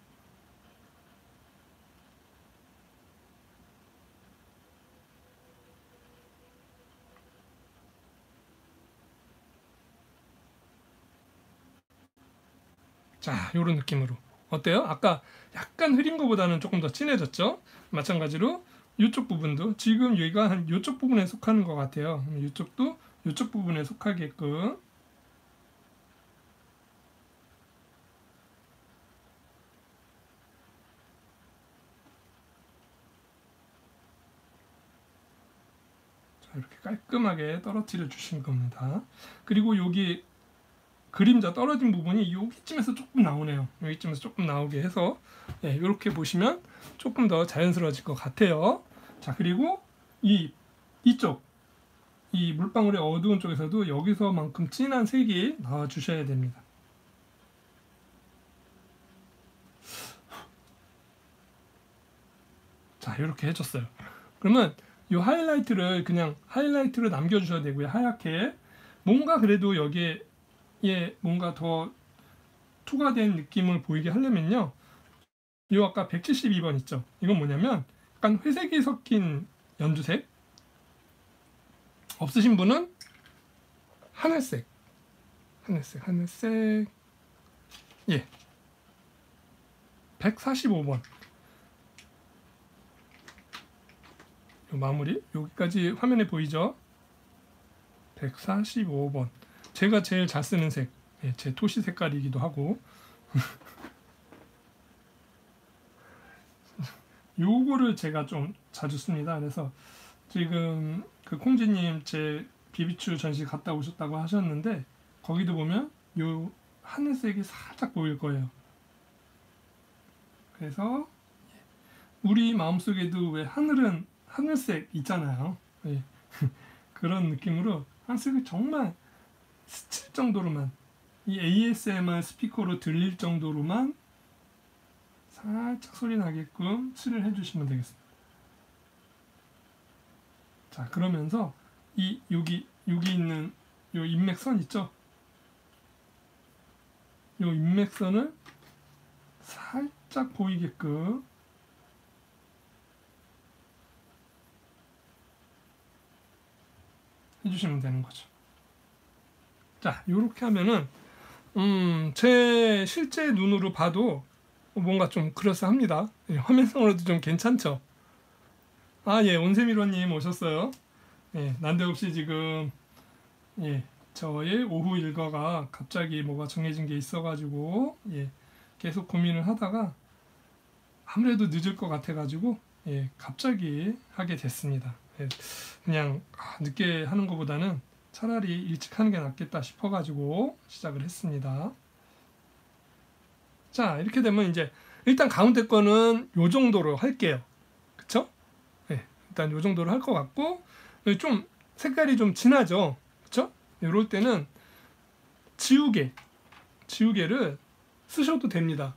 자, 요런 느낌으로. 어때요? 아까 약간 흐린 것보다는 조금 더 진해졌죠? 마찬가지로 이쪽 부분도 지금 여기가 한 이쪽 부분에 속하는 것 같아요. 이쪽도 이쪽 부분에 속하게끔 자, 이렇게 깔끔하게 떨어뜨려 주신 겁니다. 그리고 여기 그림자 떨어진 부분이 여기쯤에서 조금 나오네요. 여기쯤에서 조금 나오게 해서 예, 이렇게 보시면 조금 더 자연스러워질 것 같아요. 자, 그리고 이 이쪽 이 물방울의 어두운 쪽에서도 여기서만큼 진한 색이 나와 주셔야 됩니다. 자, 이렇게 해줬어요. 그러면 이 하이라이트를 그냥 하이라이트로 남겨주셔야 되고요. 하얗게. 뭔가 그래도 여기에 예, 뭔가 더 투과된 느낌을 보이게 하려면요. 이 아까 백칠십이 번 있죠. 이건 뭐냐면 약간 회색이 섞인 연두색. 없으신 분은 하늘색. 하늘색, 하늘색. 예. 백사십오 번. 요 마무리. 여기까지 화면에 보이죠? 백사십오 번. 제가 제일 잘 쓰는 색. 예, 제 토시 색깔이기도 하고. 요거를 제가 좀 자주 씁니다. 그래서 지금 그 콩지님 제 비비추 전시 갔다 오셨다고 하셨는데 거기도 보면 요 하늘색이 살짝 보일 거예요. 그래서 우리 마음속에도 왜 하늘은 하늘색 있잖아요. 예. 그런 느낌으로 하늘색을 정말 스칠 정도로만 이 에이에스엠알 스피커로 들릴 정도로만 살짝 소리 나게끔 칠을 해주시면 되겠습니다. 자, 그러면서 이 여기 여기 있는 요 인맥선 있죠? 요 인맥선을 살짝 보이게끔 해주시면 되는 거죠. 자, 요렇게 하면은 음, 제 실제 눈으로 봐도 뭔가 좀 그럴싸합니다. 예, 화면상으로도 좀 괜찮죠? 아, 예, 온세미로님 오셨어요. 예, 난데없이 지금 예, 저의 오후 일과가 갑자기 뭐가 정해진 게 있어가지고 예, 계속 고민을 하다가 아무래도 늦을 것 같아가지고 예, 갑자기 하게 됐습니다. 예, 그냥 아, 늦게 하는 것보다는 차라리 일찍 하는 게 낫겠다 싶어가지고 시작을 했습니다. 자, 이렇게 되면 이제 일단 가운데 거는 요 정도로 할게요. 그쵸? 예, 일단 요 정도로 할 것 같고 좀 색깔이 좀 진하죠? 그쵸? 이럴 때는 지우개, 지우개를 쓰셔도 됩니다.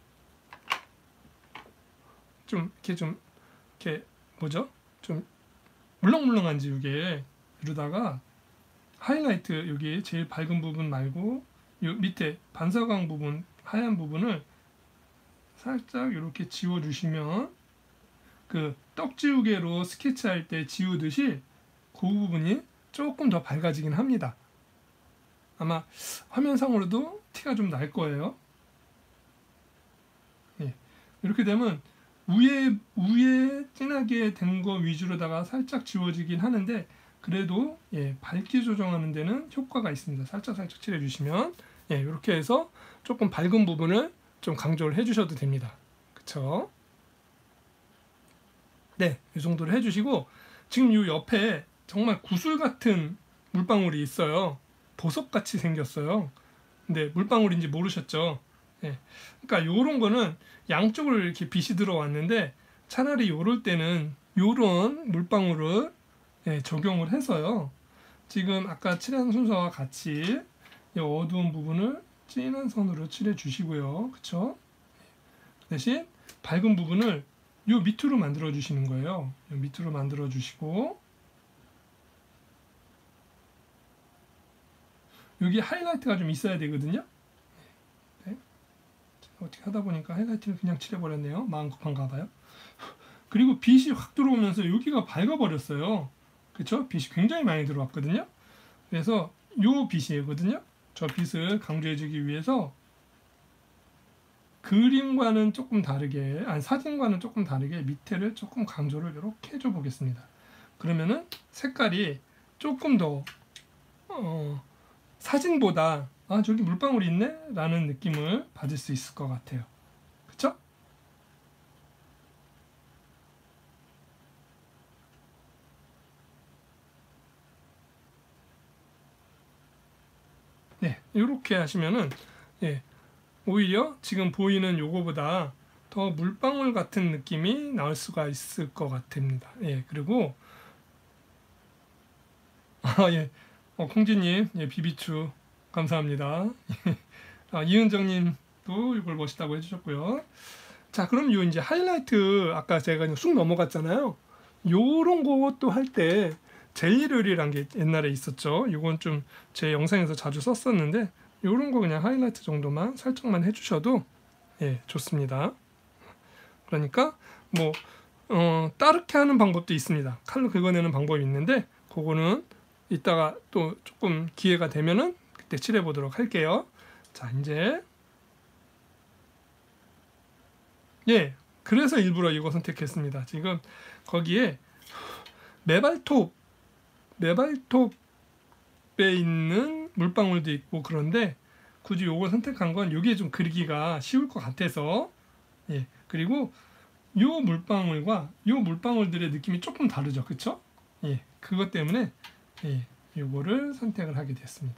좀 이렇게 좀 이렇게 뭐죠? 좀 물렁물렁한 지우개 이러다가 하이라이트 여기 제일 밝은 부분 말고 요 밑에 반사광 부분 하얀 부분을 살짝 이렇게 지워주시면 그 떡지우개로 스케치할 때 지우듯이 그 부분이 조금 더 밝아지긴 합니다. 아마 화면상으로도 티가 좀 날 거예요. 예. 이렇게 되면 위에 위에 진하게 된 거 위주로다가 살짝 지워지긴 하는데 그래도 예, 밝기 조정하는 데는 효과가 있습니다. 살짝 살짝 칠해 주시면 예, 이렇게 해서 조금 밝은 부분을 좀 강조를 해 주셔도 됩니다. 그쵸? 네, 이 정도로 해 주시고 지금 이 옆에 정말 구슬 같은 물방울이 있어요. 보석같이 생겼어요. 근데 물방울인지 모르셨죠? 예. 그러니까 요런 거는 양쪽으로 이렇게 빛이 들어왔는데 차라리 요럴 때는 요런 물방울을 예, 적용을 해서요. 지금 아까 칠한 순서와 같이 이 어두운 부분을 진한 선으로 칠해 주시고요. 그쵸? 대신 밝은 부분을 요 밑으로 만들어 주시는 거예요. 요 밑으로 만들어 주시고 여기 하이라이트가 좀 있어야 되거든요. 네. 어떻게 하다 보니까 하이라이트를 그냥 칠해버렸네요. 마음 급한가 봐요. 그리고 빛이 확 들어오면서 여기가 밝아버렸어요. 그쵸? 빛이 굉장히 많이 들어왔거든요. 그래서 요 빛이거든요. 저 빛을 강조해주기 위해서 그림과는 조금 다르게, 아니 사진과는 조금 다르게 밑에를 조금 강조를 이렇게 해줘 보겠습니다. 그러면은 색깔이 조금 더 어, 사진보다 아 저기 물방울이 있네? 라는 느낌을 받을 수 있을 것 같아요. 그쵸? 네, 이렇게 하시면은 예, 오히려 지금 보이는 요거보다 더 물방울 같은 느낌이 나올 수가 있을 것 같습니다. 예, 그리고 아 예, 어, 콩지님 예, 비비추 감사합니다. 아, 이은정님도 이걸 멋있다고 해주셨고요. 자, 그럼 요 이제 하이라이트 아까 제가 쑥 넘어갔잖아요. 요런 것도 할 때 젤리롤이란 게 옛날에 있었죠. 이건 좀 제 영상에서 자주 썼었는데 요런 거 그냥 하이라이트 정도만 살짝만 해주셔도 예, 좋습니다. 그러니까 뭐 어, 따르게 하는 방법도 있습니다. 칼로 긁어내는 방법이 있는데 그거는 이따가 또 조금 기회가 되면은 그때 칠해 보도록 할게요. 자, 이제 예, 그래서 일부러 이거 선택했습니다. 지금 거기에 메발톱 메발톱에 있는 물방울도 있고 그런데 굳이 요걸 선택한 건 이게 좀 그리기가 쉬울 것 같아서 예, 그리고 요 물방울과 요 물방울들의 느낌이 조금 다르죠, 그쵸? 예, 그것 때문에 예, 요거를 선택을 하게 됐습니다.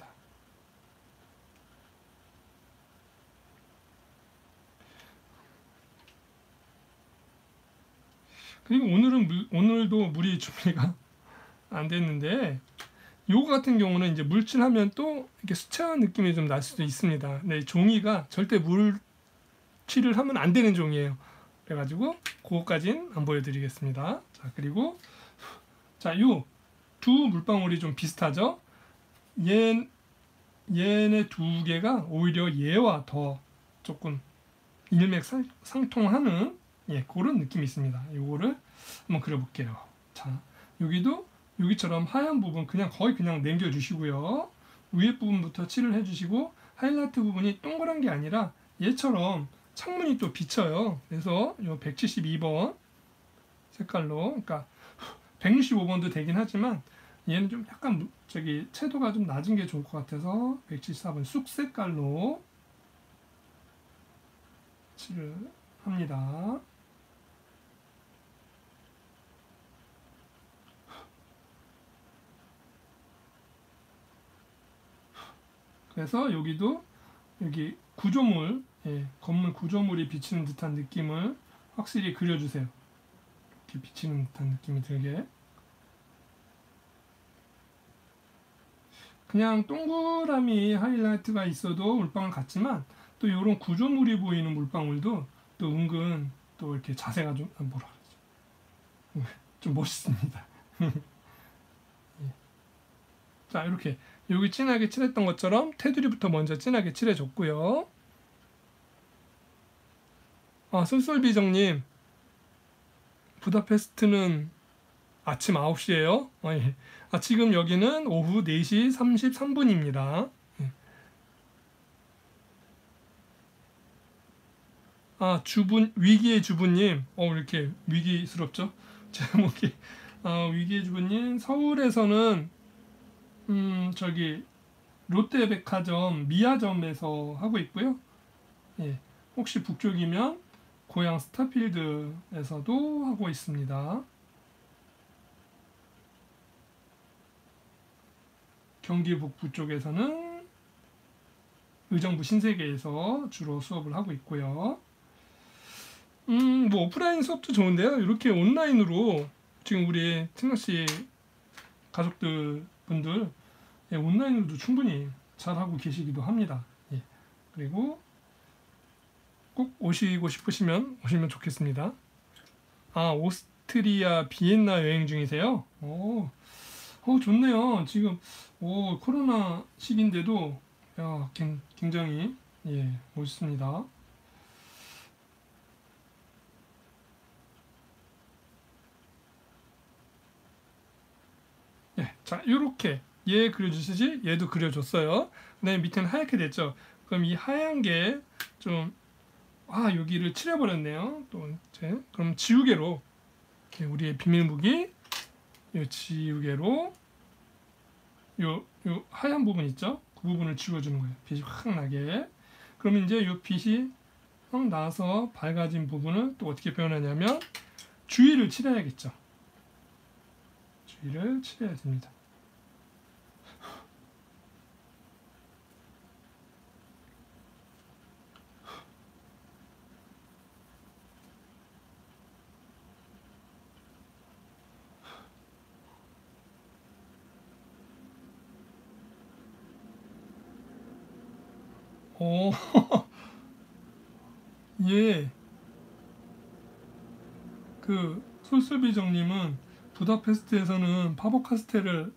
그리고 오늘은 물, 오늘도 물이 준비가 안 됐는데 요거 같은 경우는 이제 물칠하면 또 이렇게 수채화한 느낌이 좀 날 수도 있습니다. 네, 종이가 절대 물칠을 하면 안 되는 종이에요. 그래가지고 그거까진 안 보여드리겠습니다. 자, 그리고 자, 요 두 물방울이 좀 비슷하죠? 얘, 얘네 두 개가 오히려 얘와 더 조금 일맥상통하는 예, 그런 느낌이 있습니다. 요거를 한번 그려볼게요. 자, 여기도 여기처럼 하얀 부분 그냥 거의 그냥 남겨주시고요. 위에 부분부터 칠을 해주시고 하이라이트 부분이 동그란 게 아니라 얘처럼 창문이 또 비쳐요. 그래서 요 백칠십이 번 색깔로, 그러니까 백육십오 번도 되긴 하지만 얘는 좀 약간 저기 채도가 좀 낮은 게 좋을 것 같아서 백칠십사 번 쑥 색깔로 칠을 합니다. 그래서 여기도 여기 구조물, 예, 건물 구조물이 비치는 듯한 느낌을 확실히 그려주세요. 이렇게 비치는 듯한 느낌이 들게. 그냥 동그라미 하이라이트가 있어도 물방울 같지만 또 이런 구조물이 보이는 물방울도 또 은근 또 이렇게 자세가 좀 아, 뭐라 그러지? 좀 멋있습니다. 예. 자, 이렇게 여기 진하게 칠했던 것처럼 테두리부터 먼저 진하게 칠해줬고요. 아, 솔솔비정님, 부다페스트는 아침 아홉 시예요? 아, 예. 아, 지금 여기는 오후 네 시 삼십삼 분입니다. 예. 아, 주분, 위기의 주부님, 어, 이렇게 위기스럽죠? 제목이. 아, 위기의 주부님, 서울에서는, 음, 저기, 롯데백화점 미아점에서 하고 있고요. 예. 혹시 북쪽이면 고향 스타필드에서도 하고 있습니다. 경기 북부 쪽에서는 의정부 신세계에서 주로 수업을 하고 있고요. 음, 뭐 오프라인 수업도 좋은데요. 이렇게 온라인으로 지금 우리 팀너씨 가족들 분들 예, 온라인으로도 충분히 잘하고 계시기도 합니다. 예. 그리고 꼭 오시고 싶으시면 오시면 좋겠습니다. 아, 오스트리아 비엔나 여행 중이세요? 오, 어, 좋네요. 지금 오, 코로나 시기인데도 야, 굉장히 예, 멋있습니다. 예, 자, 이렇게 얘 그려주시지? 얘도 그려줬어요. 그다음에 밑에는 하얗게 됐죠. 그럼 이 하얀 게 좀 아, 여기를 칠해버렸네요. 또 이제 그럼 지우개로 이렇게 우리의 비밀 무기 이 지우개로 요, 요 하얀 부분 있죠? 그 부분을 지워주는 거예요. 빛이 확 나게. 그러면 이제 요 빛이 확 나서 밝아진 부분은 또 어떻게 표현하냐면 주위를 칠해야겠죠. 주위를 칠해야 됩니다. 오, 예. 그 솔솔비정님은 부다페스트에서는 파버카스텔을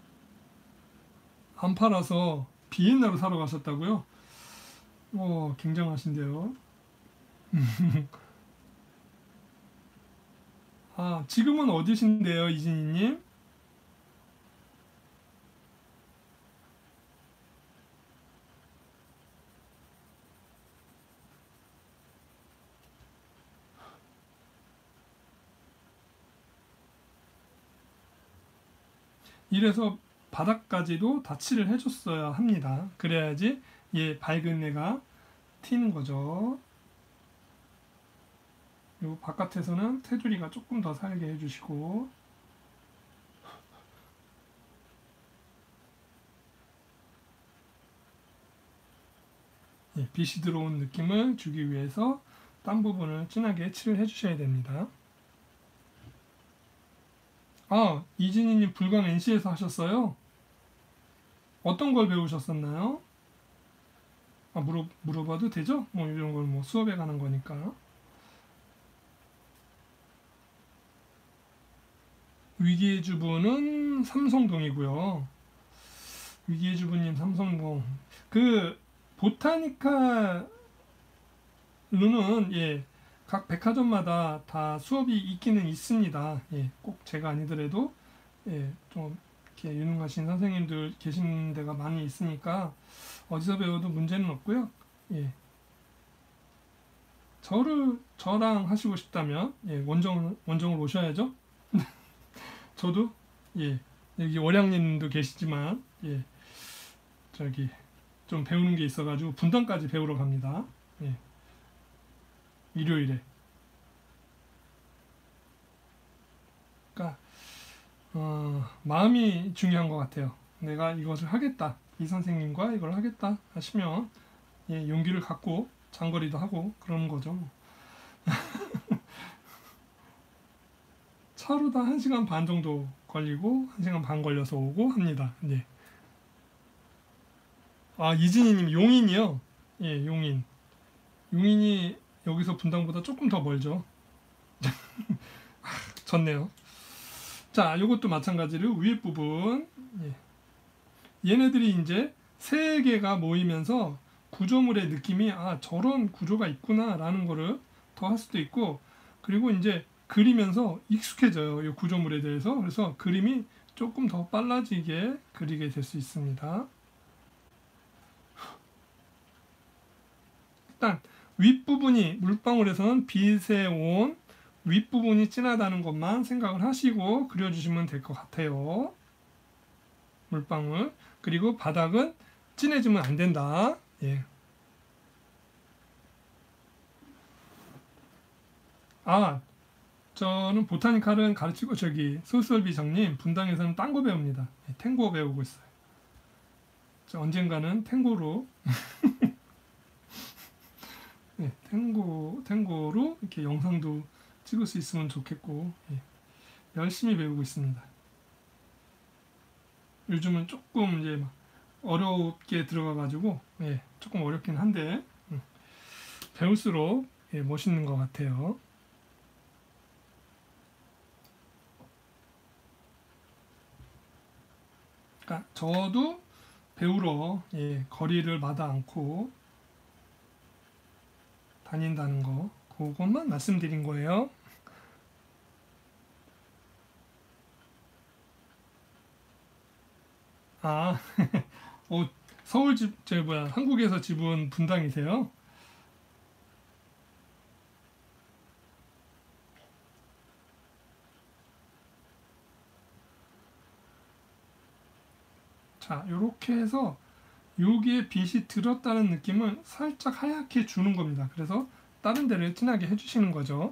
안 팔아서 비엔나로 사러 가셨다고요? 어, 굉장하신데요. 아, 지금은 어디신데요, 이진희님? 이래서 바닥까지도 다 칠을 해줬어야 합니다. 그래야지 얘 밝은 애가 튀는 거죠. 요 바깥에서는 테두리가 조금 더 살게 해주시고, 예, 빛이 들어온 느낌을 주기 위해서 딴 부분을 진하게 칠을 해주셔야 됩니다. 아, 이진희님 불광 엔씨에서 하셨어요? 어떤 걸 배우셨었나요? 아, 물어, 물어봐도 되죠? 뭐 이런 걸 뭐 수업에 가는 거니까. 위기의 주부는 삼성동이고요. 위기의 주부님 삼성동. 그 보타니카 루는 예, 각 백화점마다 다 수업이 있기는 있습니다. 예, 꼭 제가 아니더라도 예, 좀 이렇게 유능하신 선생님들 계신 데가 많이 있으니까 어디서 배워도 문제는 없고요. 예. 저를 저랑 하시고 싶다면 예, 원정 원정을 오셔야죠. 저도 예, 여기 월양님도 계시지만 예, 저기 좀 배우는 게 있어가지고 분당까지 배우러 갑니다. 예, 일요일에. 그러니까 어, 마음이 중요한 것 같아요. 내가 이것을 하겠다, 이 선생님과 이걸 하겠다 하시면 예, 용기를 갖고 장거리도 하고 그러는 거죠. 차로 다 한 시간 반 정도 걸리고 한 시간 반 걸려서 오고 합니다. 예. 아, 이진희님 용인이요? 예, 용인. 용인이 여기서 분당보다 조금 더 멀죠. 좋네요. 자, 이것도 마찬가지로 위에 부분. 예. 얘네들이 이제 세 개가 모이면서 구조물의 느낌이 아, 저런 구조가 있구나라는 거를 더 할 수도 있고, 그리고 이제 그리면서 익숙해져요. 이 구조물에 대해서. 그래서 그림이 조금 더 빨라지게 그리게 될 수 있습니다. 일단 윗부분이 물방울에서는 빛에 온 윗부분이 진하다는 것만 생각을 하시고 그려주시면 될 것 같아요. 물방울. 그리고 바닥은 진해지면 안 된다. 예. 아, 저는 보타니칼은 가르치고 저기 솔솔비정님 분당에서는 딴 거 배웁니다. 예, 탱고 배우고 있어요. 저 언젠가는 탱고로 예, 탱고 탱고로 이렇게 영상도 찍을 수 있으면 좋겠고 예, 열심히 배우고 있습니다. 요즘은 조금 이제 막 어렵게 들어가가지고 예, 조금 어렵긴 한데 음, 배울수록 예, 멋있는 것 같아요. 그러니까 저도 배우러 예, 거리를 마다 않고 다닌다는 거 그것만 말씀드린 거예요. 아, 어, 서울 집, 저 뭐야, 한국에서 집은 분당이세요? 자, 요렇게 해서 여기에 빛이 들었다는 느낌을 살짝 하얗게 주는 겁니다. 그래서 다른 데를 진하게 해주시는 거죠.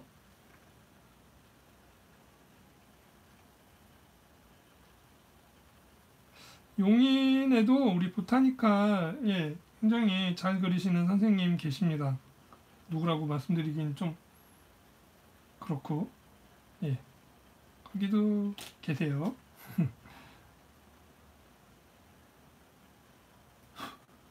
용인에도 우리 보타니카에 굉장히 잘 그리시는 선생님 계십니다. 누구라고 말씀드리긴 좀 그렇고, 예, 거기도 계세요.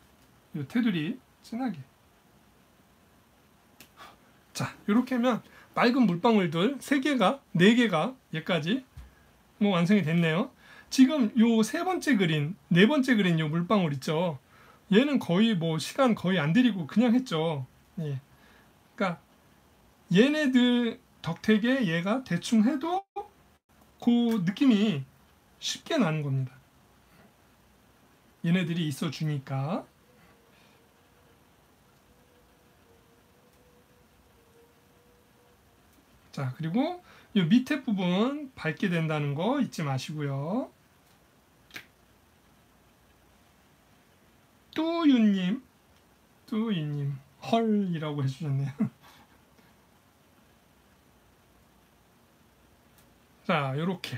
요 테두리 진하게. 자, 이렇게 하면 맑은 물방울들 세 개가 네 개가 얘까지 뭐 완성이 됐네요. 지금 요 세 번째 그린, 네 번째 그린 요 물방울 있죠. 얘는 거의 뭐 시간 거의 안 들이고 그냥 했죠. 예. 그러니까 얘네들 덕택에 얘가 대충 해도 그 느낌이 쉽게 나는 겁니다. 얘네들이 있어 주니까. 자, 그리고 이 밑에 부분 밝게 된다는 거 잊지 마시고요. 뚜유님, 뚜유님, 헐이라고 해주셨네요. 자, 요렇게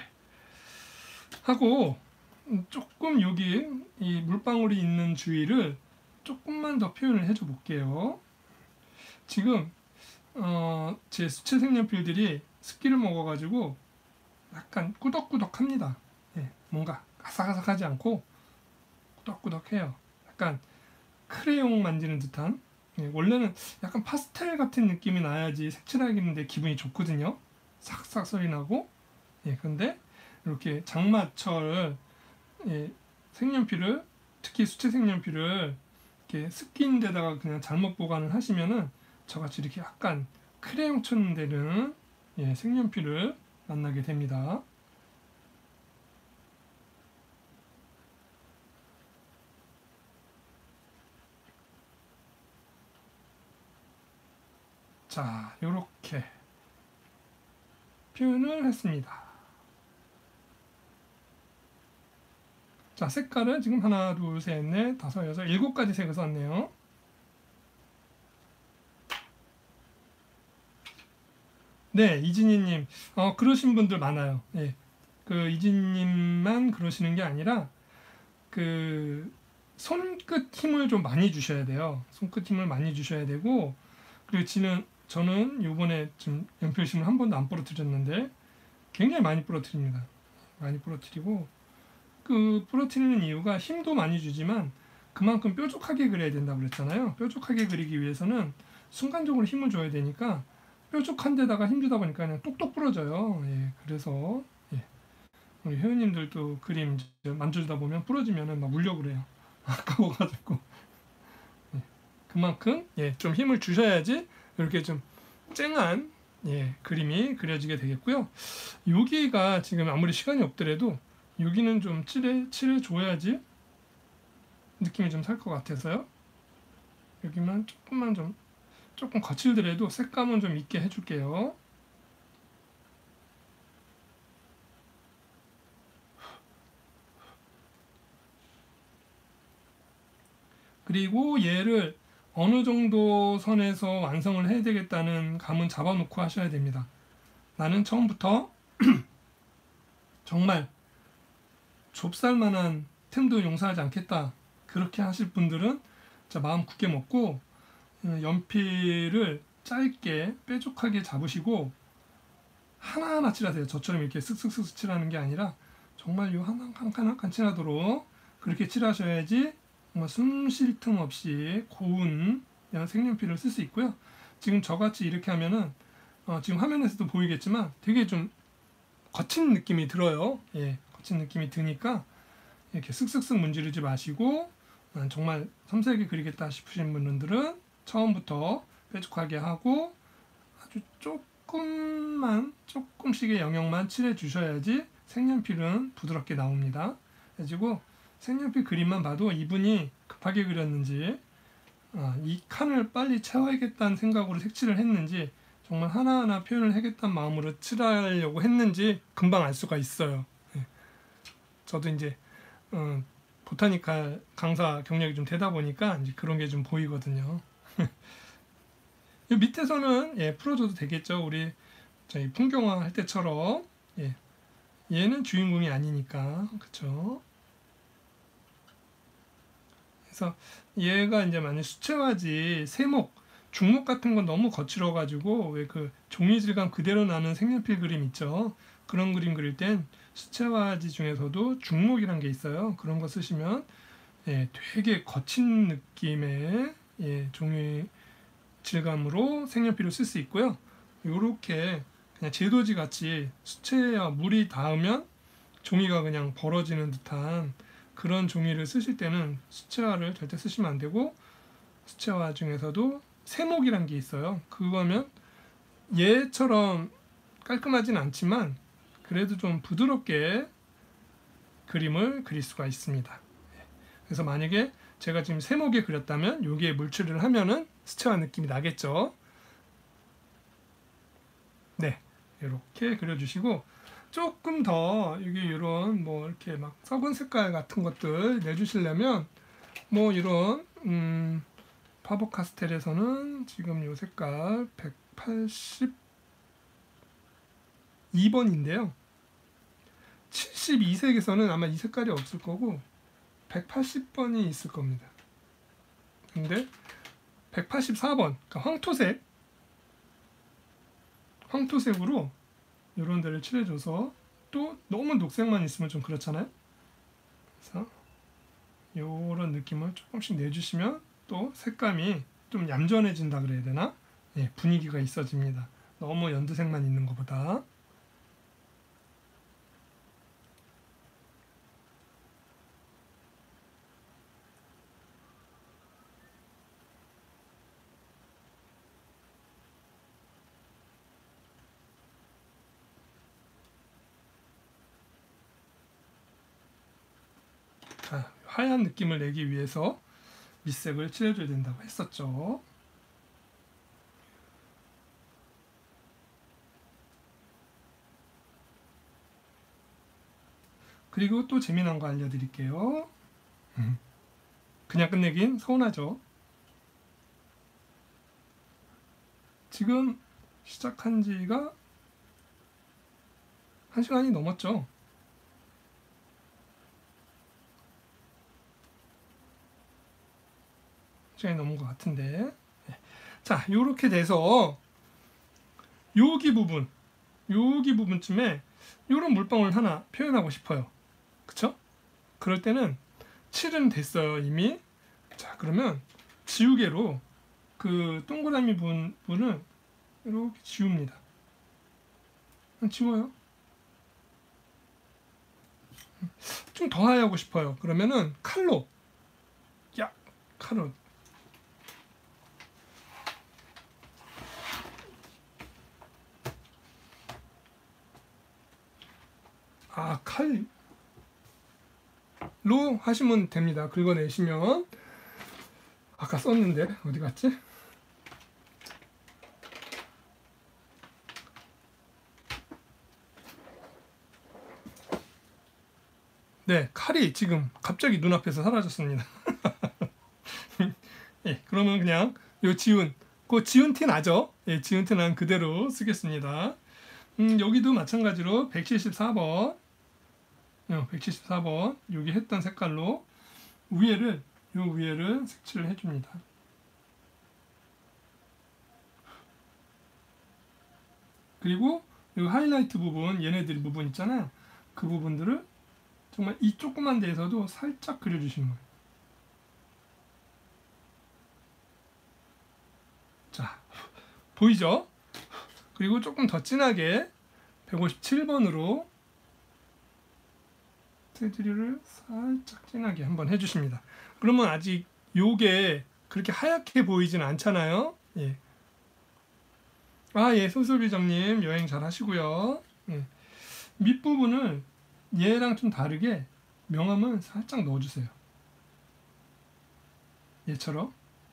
하고 조금 여기 이 물방울이 있는 주위를 조금만 더 표현을 해줘 볼게요. 지금 어, 제 수채 색연필들이 습기를 먹어가지고 약간 꾸덕꾸덕합니다. 예, 뭔가 아삭아삭하지 않고 꾸덕꾸덕해요. 약간 크레용 만지는 듯한. 예, 원래는 약간 파스텔 같은 느낌이 나야지 색칠하기는데 기분이 좋거든요. 싹싹 소리 나고. 예, 근데 이렇게 장마철 예, 색연필을 특히 수채 색연필을 이렇게 습기인 데다가 그냥 잘못 보관을 하시면은 저같이 이렇게 약간 크레용처럼 되는 예, 색연필을 만나게 됩니다. 자, 요렇게 표현을 했습니다. 자, 색깔은 지금 하나, 둘, 셋, 넷, 다섯, 여섯, 일곱 가지 색을 썼네요. 네, 이진희님, 어, 그러신 분들 많아요. 예, 그 이진님만 그러시는 게 아니라 그 손끝 힘을 좀 많이 주셔야 돼요. 손끝 힘을 많이 주셔야 되고, 그리고 지는 저는 요번에 좀 연필심을 한 번도 안 부러뜨렸는데 굉장히 많이 부러뜨립니다. 많이 부러뜨리고 그 부러뜨리는 이유가 힘도 많이 주지만 그만큼 뾰족하게 그려야 된다고 그랬잖아요. 뾰족하게 그리기 위해서는 순간적으로 힘을 줘야 되니까 뾰족한 데다가 힘 주다 보니까 그냥 똑똑 부러져요. 예, 그래서 예, 우리 회원님들도 그림 만져주다 보면 부러지면은 막 울려 그래요. 아까워가지고 예, 그만큼 예, 좀 힘을 주셔야지 이렇게 좀 쨍한 예, 그림이 그려지게 되겠고요. 여기가 지금 아무리 시간이 없더라도 여기는 좀 칠해, 칠해줘야지 느낌이 좀 살 것 같아서요. 여기만 조금만 좀 조금 거칠더라도 색감은 좀 있게 해줄게요. 그리고 얘를 어느 정도 선에서 완성을 해야 되겠다는 감은 잡아놓고 하셔야 됩니다. 나는 처음부터 정말 좁쌀만한 틈도 용서하지 않겠다. 그렇게 하실 분들은 자, 마음 굳게 먹고 연필을 짧게 뾰족하게 잡으시고 하나하나 칠하세요. 저처럼 이렇게 쓱쓱쓱 칠하는 게 아니라 정말 요 하나 한 칸 한 칸 칠하도록 그렇게 칠하셔야지 정말 숨 쉴 틈 없이 고운 색연필을 쓸 수 있고요. 지금 저같이 이렇게 하면은 어, 지금 화면에서도 보이겠지만 되게 좀 거친 느낌이 들어요. 예, 거친 느낌이 드니까 이렇게 쓱쓱쓱 문지르지 마시고 정말 섬세하게 그리겠다 싶으신 분들은 처음부터 뾰족하게 하고 아주 조금만 조금씩의 영역만 칠해 주셔야지 색연필은 부드럽게 나옵니다. 그래가지고 색연필 그림만 봐도 이분이 급하게 그렸는지 아, 이 칸을 빨리 채워야겠다는 생각으로 색칠을 했는지 정말 하나하나 표현을 하겠다는 마음으로 칠하려고 했는지 금방 알 수가 있어요. 예. 저도 이제 어, 보타니칼 강사 경력이 좀 되다 보니까 이제 그런 게 좀 보이거든요. 이 밑에서는 예, 풀어줘도 되겠죠. 우리 저희 풍경화 할 때처럼 예. 얘는 주인공이 아니니까 그렇죠. 그래서 얘가 이제 만약 수채화지 세목, 중목 같은 건 너무 거칠어가지고 왜 그 종이 질감 그대로 나는 색연필 그림 있죠. 그런 그림 그릴 땐 수채화지 중에서도 중목이란 게 있어요. 그런 거 쓰시면 예, 되게 거친 느낌의 예, 종이 질감으로 색연필을 쓸 수 있고요. 요렇게 그냥 제도지 같이 수채와 물이 닿으면 종이가 그냥 벌어지는 듯한 그런 종이를 쓰실 때는 수채화를 절대 쓰시면 안 되고, 수채화 중에서도 세목이란 게 있어요. 그거면 얘처럼 깔끔하진 않지만 그래도 좀 부드럽게 그림을 그릴 수가 있습니다. 그래서 만약에 제가 지금 세목에 그렸다면 여기에 물칠을 하면은 수채화 느낌이 나겠죠. 네, 이렇게 그려주시고, 조금 더 여기 이런 뭐 이렇게 막 썩은 색깔 같은 것들 내주시려면 뭐 이런 음 파버 카스텔에서는 지금 요 색깔 백팔십이 번인데요. 칠십이 색에서는 아마 이 색깔이 없을 거고 백팔십 번이 있을 겁니다. 근데 백팔십사 번, 그러니까 황토색, 황토색으로 이런 데를 칠해줘서, 또 너무 녹색만 있으면 좀 그렇잖아요. 그래서 이런 느낌을 조금씩 내주시면 또 색감이 좀 얌전해진다 그래야 되나? 예, 분위기가 있어집니다. 너무 연두색만 있는 것보다. 자, 하얀 느낌을 내기 위해서 밑색을 칠해줘야 된다고 했었죠. 그리고 또 재미난 거 알려드릴게요. 그냥 끝내긴 서운하죠. 지금 시작한 지가 한 시간이 넘었죠. 시간이 넘은 것 같은데. 자, 요렇게 돼서 여기 부분, 여기 부분쯤에 요런 물방울 하나 표현하고 싶어요. 그쵸? 그럴 때는 칠은 됐어요, 이미. 자, 그러면 지우개로 그 동그라미 부분을 이렇게 지웁니다. 지워요. 좀 더 하고 싶어요. 그러면은 칼로, 야, 칼로. 아, 칼로 하시면 됩니다. 긁어내시면. 아까 썼는데 어디 갔지? 네, 칼이 지금 갑자기 눈앞에서 사라졌습니다. 예, 그러면 그냥 요 지운, 그 지운 티 나죠? 예, 지운 티 난 그대로 쓰겠습니다. 음, 여기도 마찬가지로 백칠십사 번, 어, 백칠십사 번 여기 했던 색깔로 위에를, 요 위에를 색칠을 해줍니다. 그리고 요 하이라이트 부분, 얘네들 부분 있잖아요. 그 부분들을 정말 이 조그만 데에서도 살짝 그려주시는 거예요. 자, 보이죠? 그리고 조금 더 진하게 백오십칠 번으로 테두리를 살짝 진하게 한번 해주십니다. 그러면 아직 요게 그렇게 하얗게 보이진 않잖아요. 예. 아, 예, 소소비정님 여행 잘 하시고요. 예. 밑부분을 얘랑 좀 다르게 명암을 살짝 넣어주세요. 얘처럼.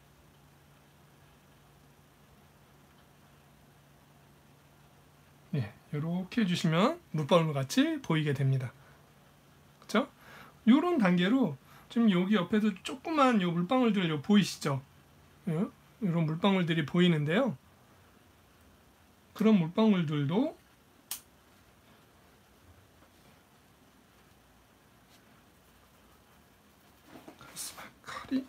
예, 이렇게 해주시면 물방울 같이 보이게 됩니다. 그렇죠? 이런 단계로 지금 여기 옆에도 조그만 요 물방울들 요 보이시죠? 예? 이런 물방울들이 보이는데요. 그런 물방울들도 칼이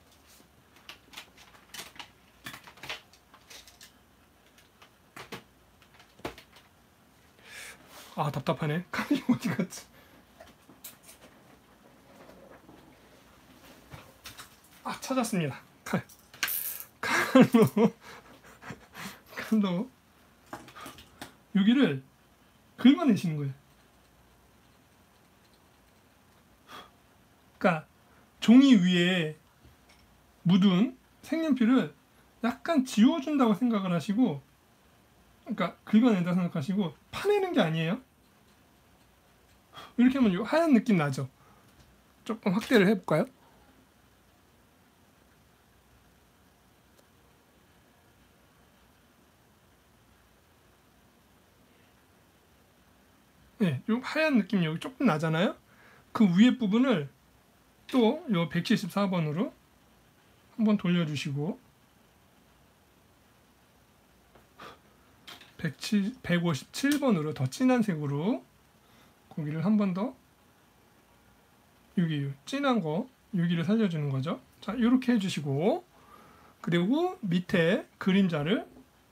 아, 답답하네. 칼이 어디 갔지? 아, 찾았습니다. 칼. 칼로 칼로 여기를 긁어내시는 거예요. 그러니까 종이 위에 묻은 색연필을 약간 지워준다고 생각을 하시고, 그러니까 긁어낸다 생각하시고 파내는 게 아니에요. 이렇게 하면 요 하얀 느낌 나죠. 조금 확대를 해볼까요? 네, 요 하얀 느낌이 여기 조금 나잖아요. 그 위에 부분을 또 요 백칠십사 번으로 한번 돌려주시고, 백오십칠 번으로 더 진한 색으로 거기를 한 번 더, 여기 진한 거 여기를 살려주는 거죠. 자, 이렇게 해주시고, 그리고 밑에 그림자를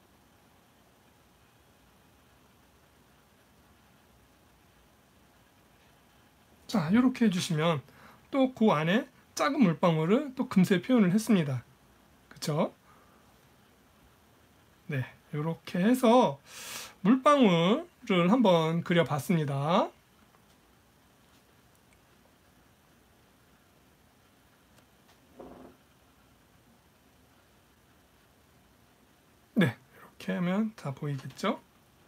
자, 이렇게 해주시면 또 그 안에 작은 물방울을 또 금세 표현을 했습니다. 그쵸? 네, 이렇게 해서 물방울을 한번 그려봤습니다. 네, 이렇게 하면 다 보이겠죠?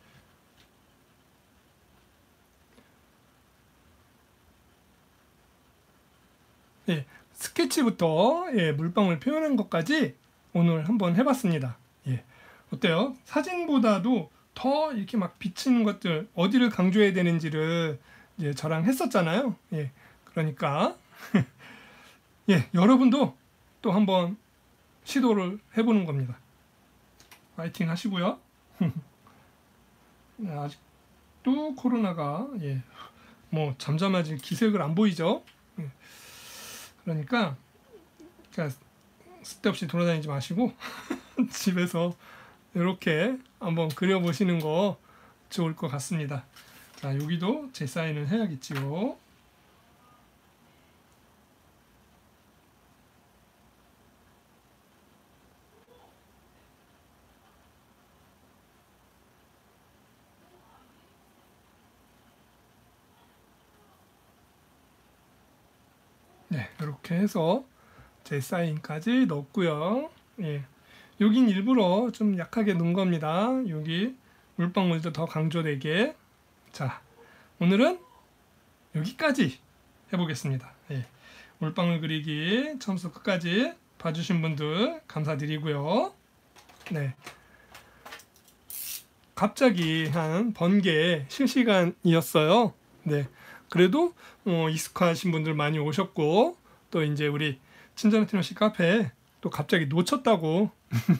예, 스케치부터 예, 물방울 표현한 것까지 오늘 한번 해봤습니다. 예, 어때요? 사진보다도 더 이렇게 막 비치는 것들, 어디를 강조해야 되는지를 이제 저랑 했었잖아요. 예, 그러니까 예, 여러분도 또 한번 시도를 해보는 겁니다. 파이팅 하시고요. 아직도 코로나가 예, 뭐 잠잠해질 기색을 안 보이죠. 예, 그러니까 쓸데없이 돌아다니지 마시고 집에서 이렇게 한번 그려보시는 거 좋을 것 같습니다. 자, 여기도 제 사인을 해야겠지요. 네, 이렇게 해서 제 사인까지 넣었고요. 예, 여긴 일부러 좀 약하게 넣은 겁니다. 여기 물방울도 더 강조되게. 자, 오늘은 여기까지 해보겠습니다. 예, 물방울 그리기 처음부터 끝까지 봐주신 분들 감사드리고요. 네, 갑자기 한 번개 실시간이었어요. 네, 그래도 어, 익숙하신 분들 많이 오셨고, 또 이제 우리 친절한 테너씨 카페 또 갑자기 놓쳤다고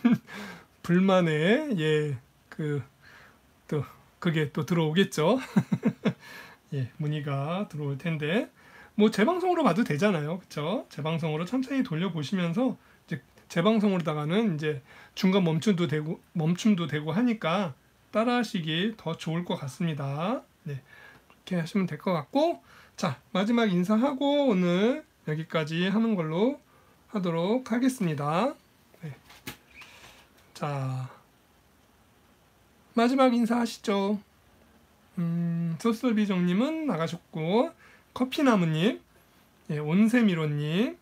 불만에 예, 그 또 그게 또 들어오겠죠. 예, 문의가 들어올 텐데 뭐 재방송으로 봐도 되잖아요, 그렇죠? 재방송으로 천천히 돌려보시면서 이제 재방송으로다가는 이제 중간 멈춤도 되고 멈춤도 되고 하니까 따라하시기 더 좋을 것 같습니다. 네, 그렇게 하시면 될 것 같고, 자, 마지막 인사하고 오늘 여기까지 하는 걸로 하도록 하겠습니다. 네. 자, 마지막 인사하시죠. 음, 소설비정님은 나가셨고, 커피나무님, 예, 온세미로님,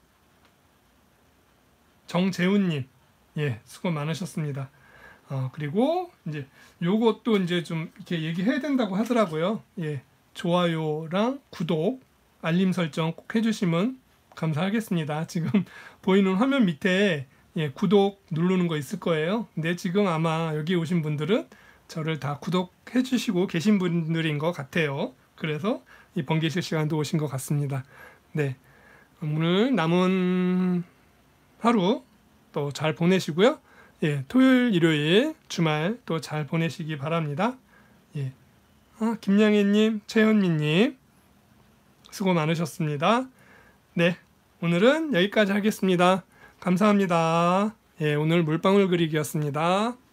정재훈님, 예, 수고 많으셨습니다. 어, 그리고 이제 요것도 이제 좀 이렇게 얘기해야 된다고 하더라고요. 예, 좋아요랑 구독, 알림 설정 꼭 해주시면 감사하겠습니다. 지금 보이는 화면 밑에 예, 구독 누르는 거 있을 거예요. 근데 지금 아마 여기 오신 분들은 저를 다 구독해 주시고 계신 분들인 것 같아요. 그래서 이 번개 실시간도 오신 것 같습니다. 네, 오늘 남은 하루 또 잘 보내시고요. 예, 토요일, 일요일, 주말 또 잘 보내시기 바랍니다. 예, 아, 김양혜님, 최현미님 수고 많으셨습니다. 네, 오늘은 여기까지 하겠습니다. 감사합니다. 예, 오늘 물방울 그리기였습니다.